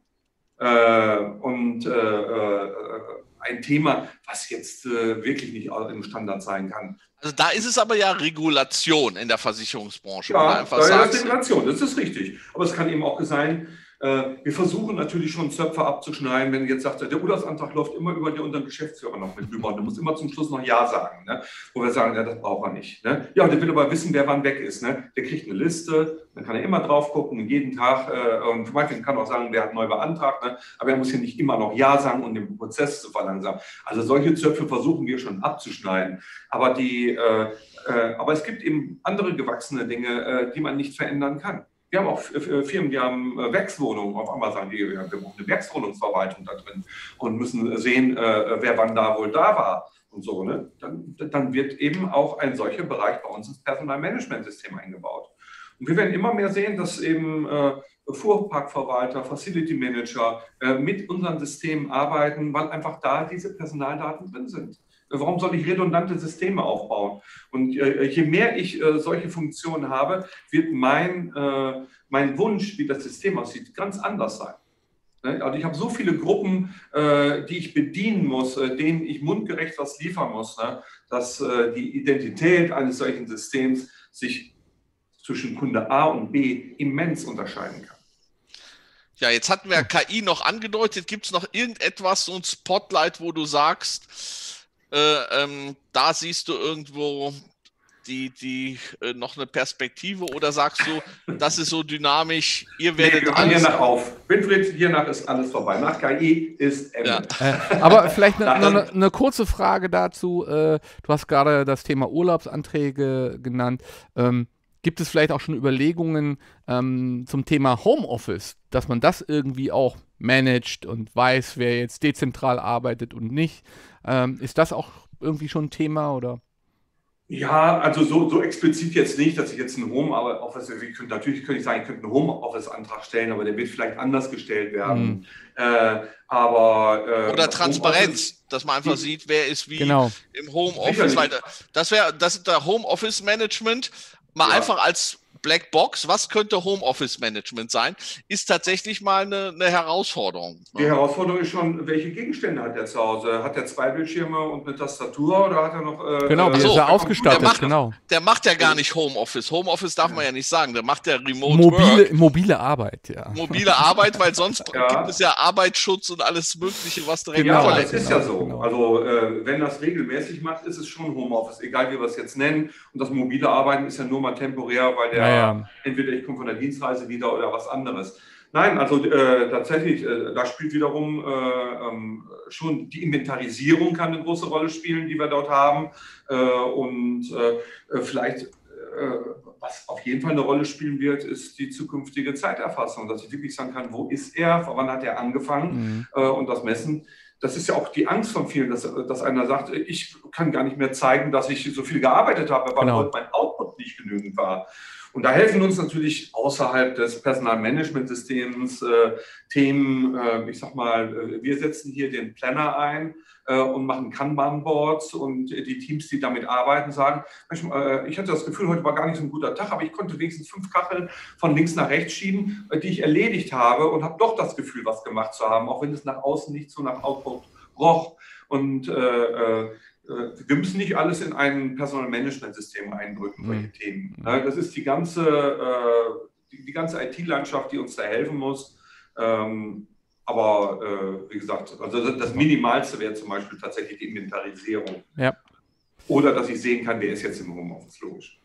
Äh, und äh, äh, ein Thema, was jetzt äh, wirklich nicht im Standard sein kann. Also da ist es aber ja Regulation in der Versicherungsbranche. Ja, einfach da sagst, ist Regulation, das ist richtig. Aber es kann eben auch sein, äh, wir versuchen natürlich schon Zöpfe abzuschneiden, wenn jetzt sagt, der Urlaubsantrag läuft immer über dir unseren Geschäftsführer noch mit drüber und du musst immer zum Schluss noch Ja sagen. Ne? Wo wir sagen, ja, das braucht er nicht. Ne? Ja, und der will aber wissen, wer wann weg ist. Ne? Der kriegt eine Liste, dann kann er immer drauf gucken, jeden Tag. Äh, und zum Beispiel kann auch sagen, wer hat neu beantragt. Ne? Aber er muss ja nicht immer noch Ja sagen, um den Prozess zu verlangsamen. Also solche Zöpfe versuchen wir schon abzuschneiden. Aber, die, äh, äh, aber es gibt eben andere gewachsene Dinge, äh, die man nicht verändern kann. Wir haben auch Firmen, die haben Werkswohnungen. Auf einmal sagen die, wir haben eine Werkswohnungsverwaltung da drin und müssen sehen, wer wann da wohl da war und so. Ne? Dann, dann wird eben auch ein solcher Bereich bei uns ins Personalmanagementsystem eingebaut. Und wir werden immer mehr sehen, dass eben äh, Fuhrparkverwalter, Facility Manager äh, mit unseren Systemen arbeiten, weil einfach da diese Personaldaten drin sind. Warum soll ich redundante Systeme aufbauen? Und äh, je mehr ich äh, solche Funktionen habe, wird mein, äh, mein Wunsch, wie das System aussieht, ganz anders sein. Ne? Also ich habe so viele Gruppen, äh, die ich bedienen muss, äh, denen ich mundgerecht was liefern muss, ne? Dass äh, die Identität eines solchen Systems sich zwischen Kunde A und B immens unterscheiden kann. Ja, jetzt hatten wir K I noch angedeutet. Gibt es noch irgendetwas, so ein Spotlight, wo du sagst, Äh, ähm, da siehst du irgendwo die, die äh, noch eine Perspektive oder sagst du, das ist so dynamisch, ihr werdet nee, wir alles... hier nach auf. Winfried, hiernach ist alles vorbei. Nach K I ist Ende. Ja. Äh, aber vielleicht eine ne, ne kurze Frage dazu. Äh, du hast gerade das Thema Urlaubsanträge genannt. Ähm, gibt es vielleicht auch schon Überlegungen ähm, zum Thema Homeoffice, dass man das irgendwie auch managt und weiß, wer jetzt dezentral arbeitet und nicht? Ähm, ist das auch irgendwie schon ein Thema, oder? Ja, also so, so explizit jetzt nicht, dass ich jetzt einen Homeoffice, ich könnte, natürlich könnte ich sagen, ich könnte einen Homeoffice-Antrag stellen, aber der wird vielleicht anders gestellt werden. Mhm. Äh, aber, äh, Oder Transparenz, dass man einfach sieht, wer ist wie genau. im Homeoffice. Weil das wäre, das ist der Homeoffice-Management, mal ja. einfach als Blackbox, was könnte Homeoffice-Management sein, ist tatsächlich mal eine, eine Herausforderung. Ne? Die Herausforderung ist schon, welche Gegenstände hat er zu Hause? Hat er zwei Bildschirme und eine Tastatur oder hat er noch... Äh, genau, wie so, ist er ausgestattet? Der macht, genau. der macht ja gar nicht Homeoffice. Homeoffice darf man ja nicht sagen, der macht ja Remote mobile, Work. Mobile Arbeit, ja. Mobile Arbeit, weil sonst ja. gibt es ja Arbeitsschutz und alles Mögliche, was direkt... Ja, aber das ist ja so. Genau. Also äh, wenn das regelmäßig macht, ist es schon Homeoffice, egal wie wir es jetzt nennen. Und das mobile Arbeiten ist ja nur mal temporär, weil der... Ja, ja. Entweder ich komme von der Dienstreise wieder oder was anderes. Nein, also äh, tatsächlich, äh, da spielt wiederum äh, ähm, schon die Inventarisierung kann eine große Rolle spielen, die wir dort haben. Äh, und äh, vielleicht, äh, was auf jeden Fall eine Rolle spielen wird, ist die zukünftige Zeiterfassung, dass ich wirklich sagen kann, wo ist er, wann hat er angefangen, mhm. äh, und das Messen. Das ist ja auch die Angst von vielen, dass, dass einer sagt, ich kann gar nicht mehr zeigen, dass ich so viel gearbeitet habe, weil genau. mein Output nicht genügend war. Und da helfen uns natürlich außerhalb des Personalmanagementsystems äh, Themen, äh, ich sag mal, wir setzen hier den Planner ein äh, und machen Kanban-Boards und die Teams, die damit arbeiten, sagen, äh, ich hatte das Gefühl, heute war gar nicht so ein guter Tag, aber ich konnte wenigstens fünf Kacheln von links nach rechts schieben, äh, die ich erledigt habe und habe doch das Gefühl, was gemacht zu haben, auch wenn es nach außen nicht so nach Output roch. Und äh, äh, wir müssen nicht alles in ein Personalmanagementsystem eindrücken, solche mhm. Themen. Das ist die ganze, die, die ganze I T-Landschaft, die uns da helfen muss. Aber wie gesagt, also das Minimalste wäre zum Beispiel tatsächlich die Inventarisierung. Ja. Oder dass ich sehen kann, wer ist jetzt im Homeoffice, logisch.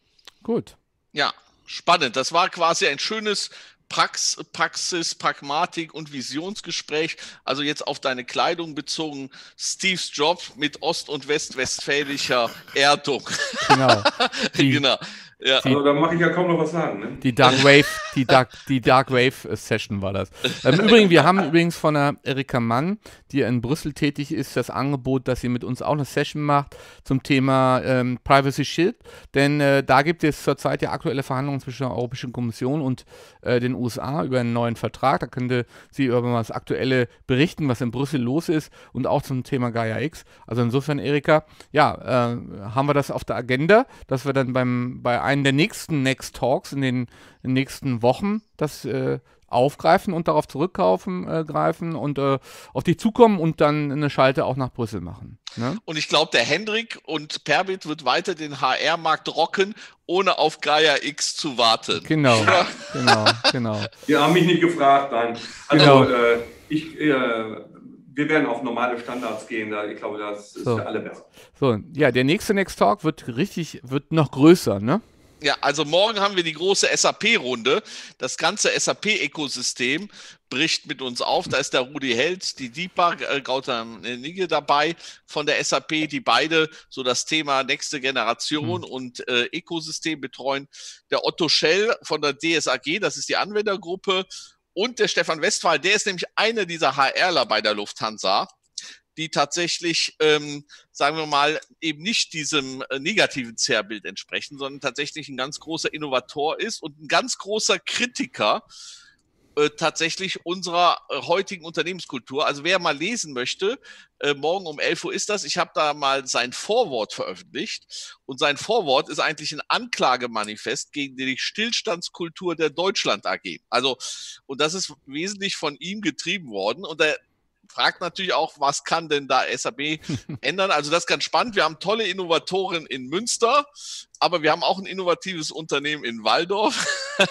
Gut. Ja, spannend. Das war quasi ein schönes Prax, Praxis, Pragmatik und Visionsgespräch, also jetzt auf deine Kleidung bezogen, Steve's Job mit ost- und westwestfälischer Erdung. Genau. Die, genau. Ja. Die, also da mache ich ja kaum noch was sagen. Ne? Die Dark Wave, die Dark, die Dark Wave Session war das. Im Übrigen, wir haben übrigens von der Erika Mann, die in Brüssel tätig ist, das Angebot, dass sie mit uns auch eine Session macht zum Thema ähm, Privacy Shield. Denn äh, da gibt es zurzeit ja aktuelle Verhandlungen zwischen der Europäischen Kommission und äh, den U S A über einen neuen Vertrag. Da könnte sie über das Aktuelle berichten, was in Brüssel los ist und auch zum Thema Gaia X. Also insofern, Erika, ja, äh, haben wir das auf der Agenda, dass wir dann beim bei einem der nächsten Next Talks in den, in den nächsten Wochen das äh, aufgreifen und darauf zurückgreifen äh, greifen und äh, auf die zukommen und dann eine Schalte auch nach Brüssel machen. Ne? Und ich glaube, der Hendrik und Perbit wird weiter den H R-Markt rocken, ohne auf Gaia X zu warten. Genau, genau, genau. Die haben mich nicht gefragt, nein. Also genau. äh, ich... Äh, wir werden auf normale Standards gehen, da, ich glaube, das ist so. für alle besser. So, ja, der nächste Next Talk wird richtig, wird noch größer, ne? Ja, also morgen haben wir die große S A P-Runde. Das ganze S A P-Ökosystem bricht mit uns auf. Da ist der Rudi Held, die Deepak äh, Gautam Nigge dabei von der S A P, die beide so das Thema nächste Generation mhm. und äh, Ökosystem betreuen. Der Otto Schell von der D S A G, das ist die Anwendergruppe. Und der Stefan Westphal, der ist nämlich einer dieser HRler bei der Lufthansa, die tatsächlich, ähm, sagen wir mal, eben nicht diesem äh, negativen Zerrbild entsprechen, sondern tatsächlich ein ganz großer Innovator ist und ein ganz großer Kritiker äh, tatsächlich unserer äh, heutigen Unternehmenskultur. Also wer mal lesen möchte, äh, morgen um elf Uhr ist das, ich habe da mal sein Vorwort veröffentlicht und sein Vorwort ist eigentlich ein Anklagemanifest gegen die Stillstandskultur der Deutschland A G. Also, und das ist wesentlich von ihm getrieben worden und der fragt natürlich auch, was kann denn da S A P ändern? Also das ist ganz spannend. Wir haben tolle Innovatoren in Münster, aber wir haben auch ein innovatives Unternehmen in Waldorf.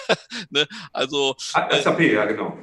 ne? Also S A P, äh, ja genau.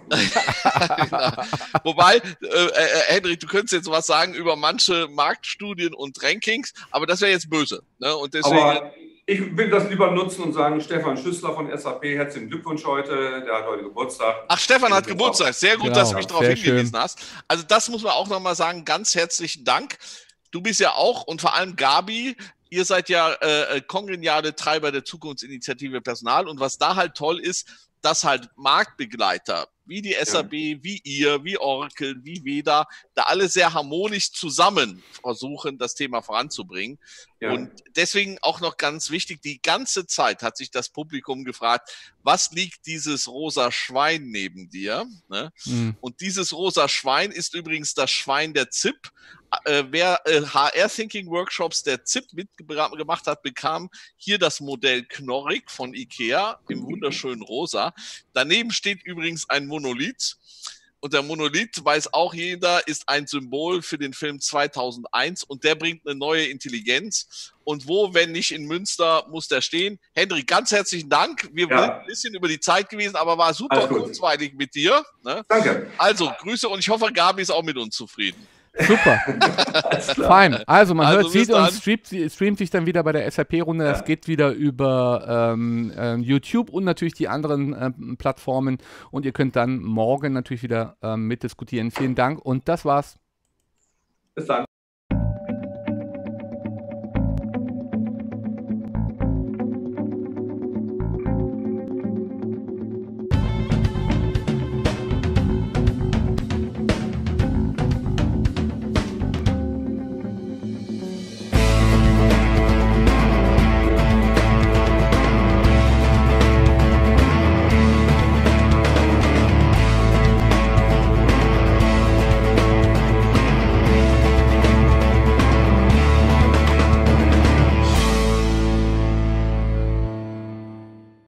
genau. Wobei, äh, äh, Hendrik, du könntest jetzt was sagen über manche Marktstudien und Rankings, aber das wäre jetzt böse. Ne? Und deswegen. Aber ich will das lieber nutzen und sagen, Stefan Schüssler von S A P, herzlichen Glückwunsch heute, der hat heute Geburtstag. Ach, Stefan hat Geburtstag, sehr gut, genau, dass du mich darauf hingewiesen schön. hast. Also das muss man auch nochmal sagen, ganz herzlichen Dank. Du bist ja auch und vor allem Gabi, ihr seid ja äh, kongeniale Treiber der Zukunftsinitiative Personal und was da halt toll ist, dass halt Marktbegleiter wie die S A B, ja. wie ihr, wie Oracle, wie Veda, da alle sehr harmonisch zusammen versuchen, das Thema voranzubringen. Ja. Und deswegen auch noch ganz wichtig, die ganze Zeit hat sich das Publikum gefragt, was liegt dieses rosa Schwein neben dir? Ne? Mhm. Und dieses rosa Schwein ist übrigens das Schwein der Z I P. Äh, wer äh, H R-Thinking-Workshops der Z I P mitgemacht hat, bekam hier das Modell Knorrig von Ikea im wunderschönen Rosa. Daneben steht übrigens ein Monolith. Und der Monolith, weiß auch jeder, ist ein Symbol für den Film zweitausendeins und der bringt eine neue Intelligenz. Und wo, wenn nicht in Münster, muss der stehen. Hendrik, ganz herzlichen Dank. Wir ja. sind ein bisschen über die Zeit gewesen, aber war super kurzweilig mit dir. Ne? Danke. Also, Grüße und ich hoffe, Gabi ist auch mit uns zufrieden. Super. Fein. Also man Also hört, sieht bis und dann. streamt, streamt sich dann wieder bei der S A P-Runde. Das Ja. geht wieder über ähm, ähm, YouTube und natürlich die anderen ähm, Plattformen. Und ihr könnt dann morgen natürlich wieder ähm, mitdiskutieren. Vielen Dank und das war's. Bis dann.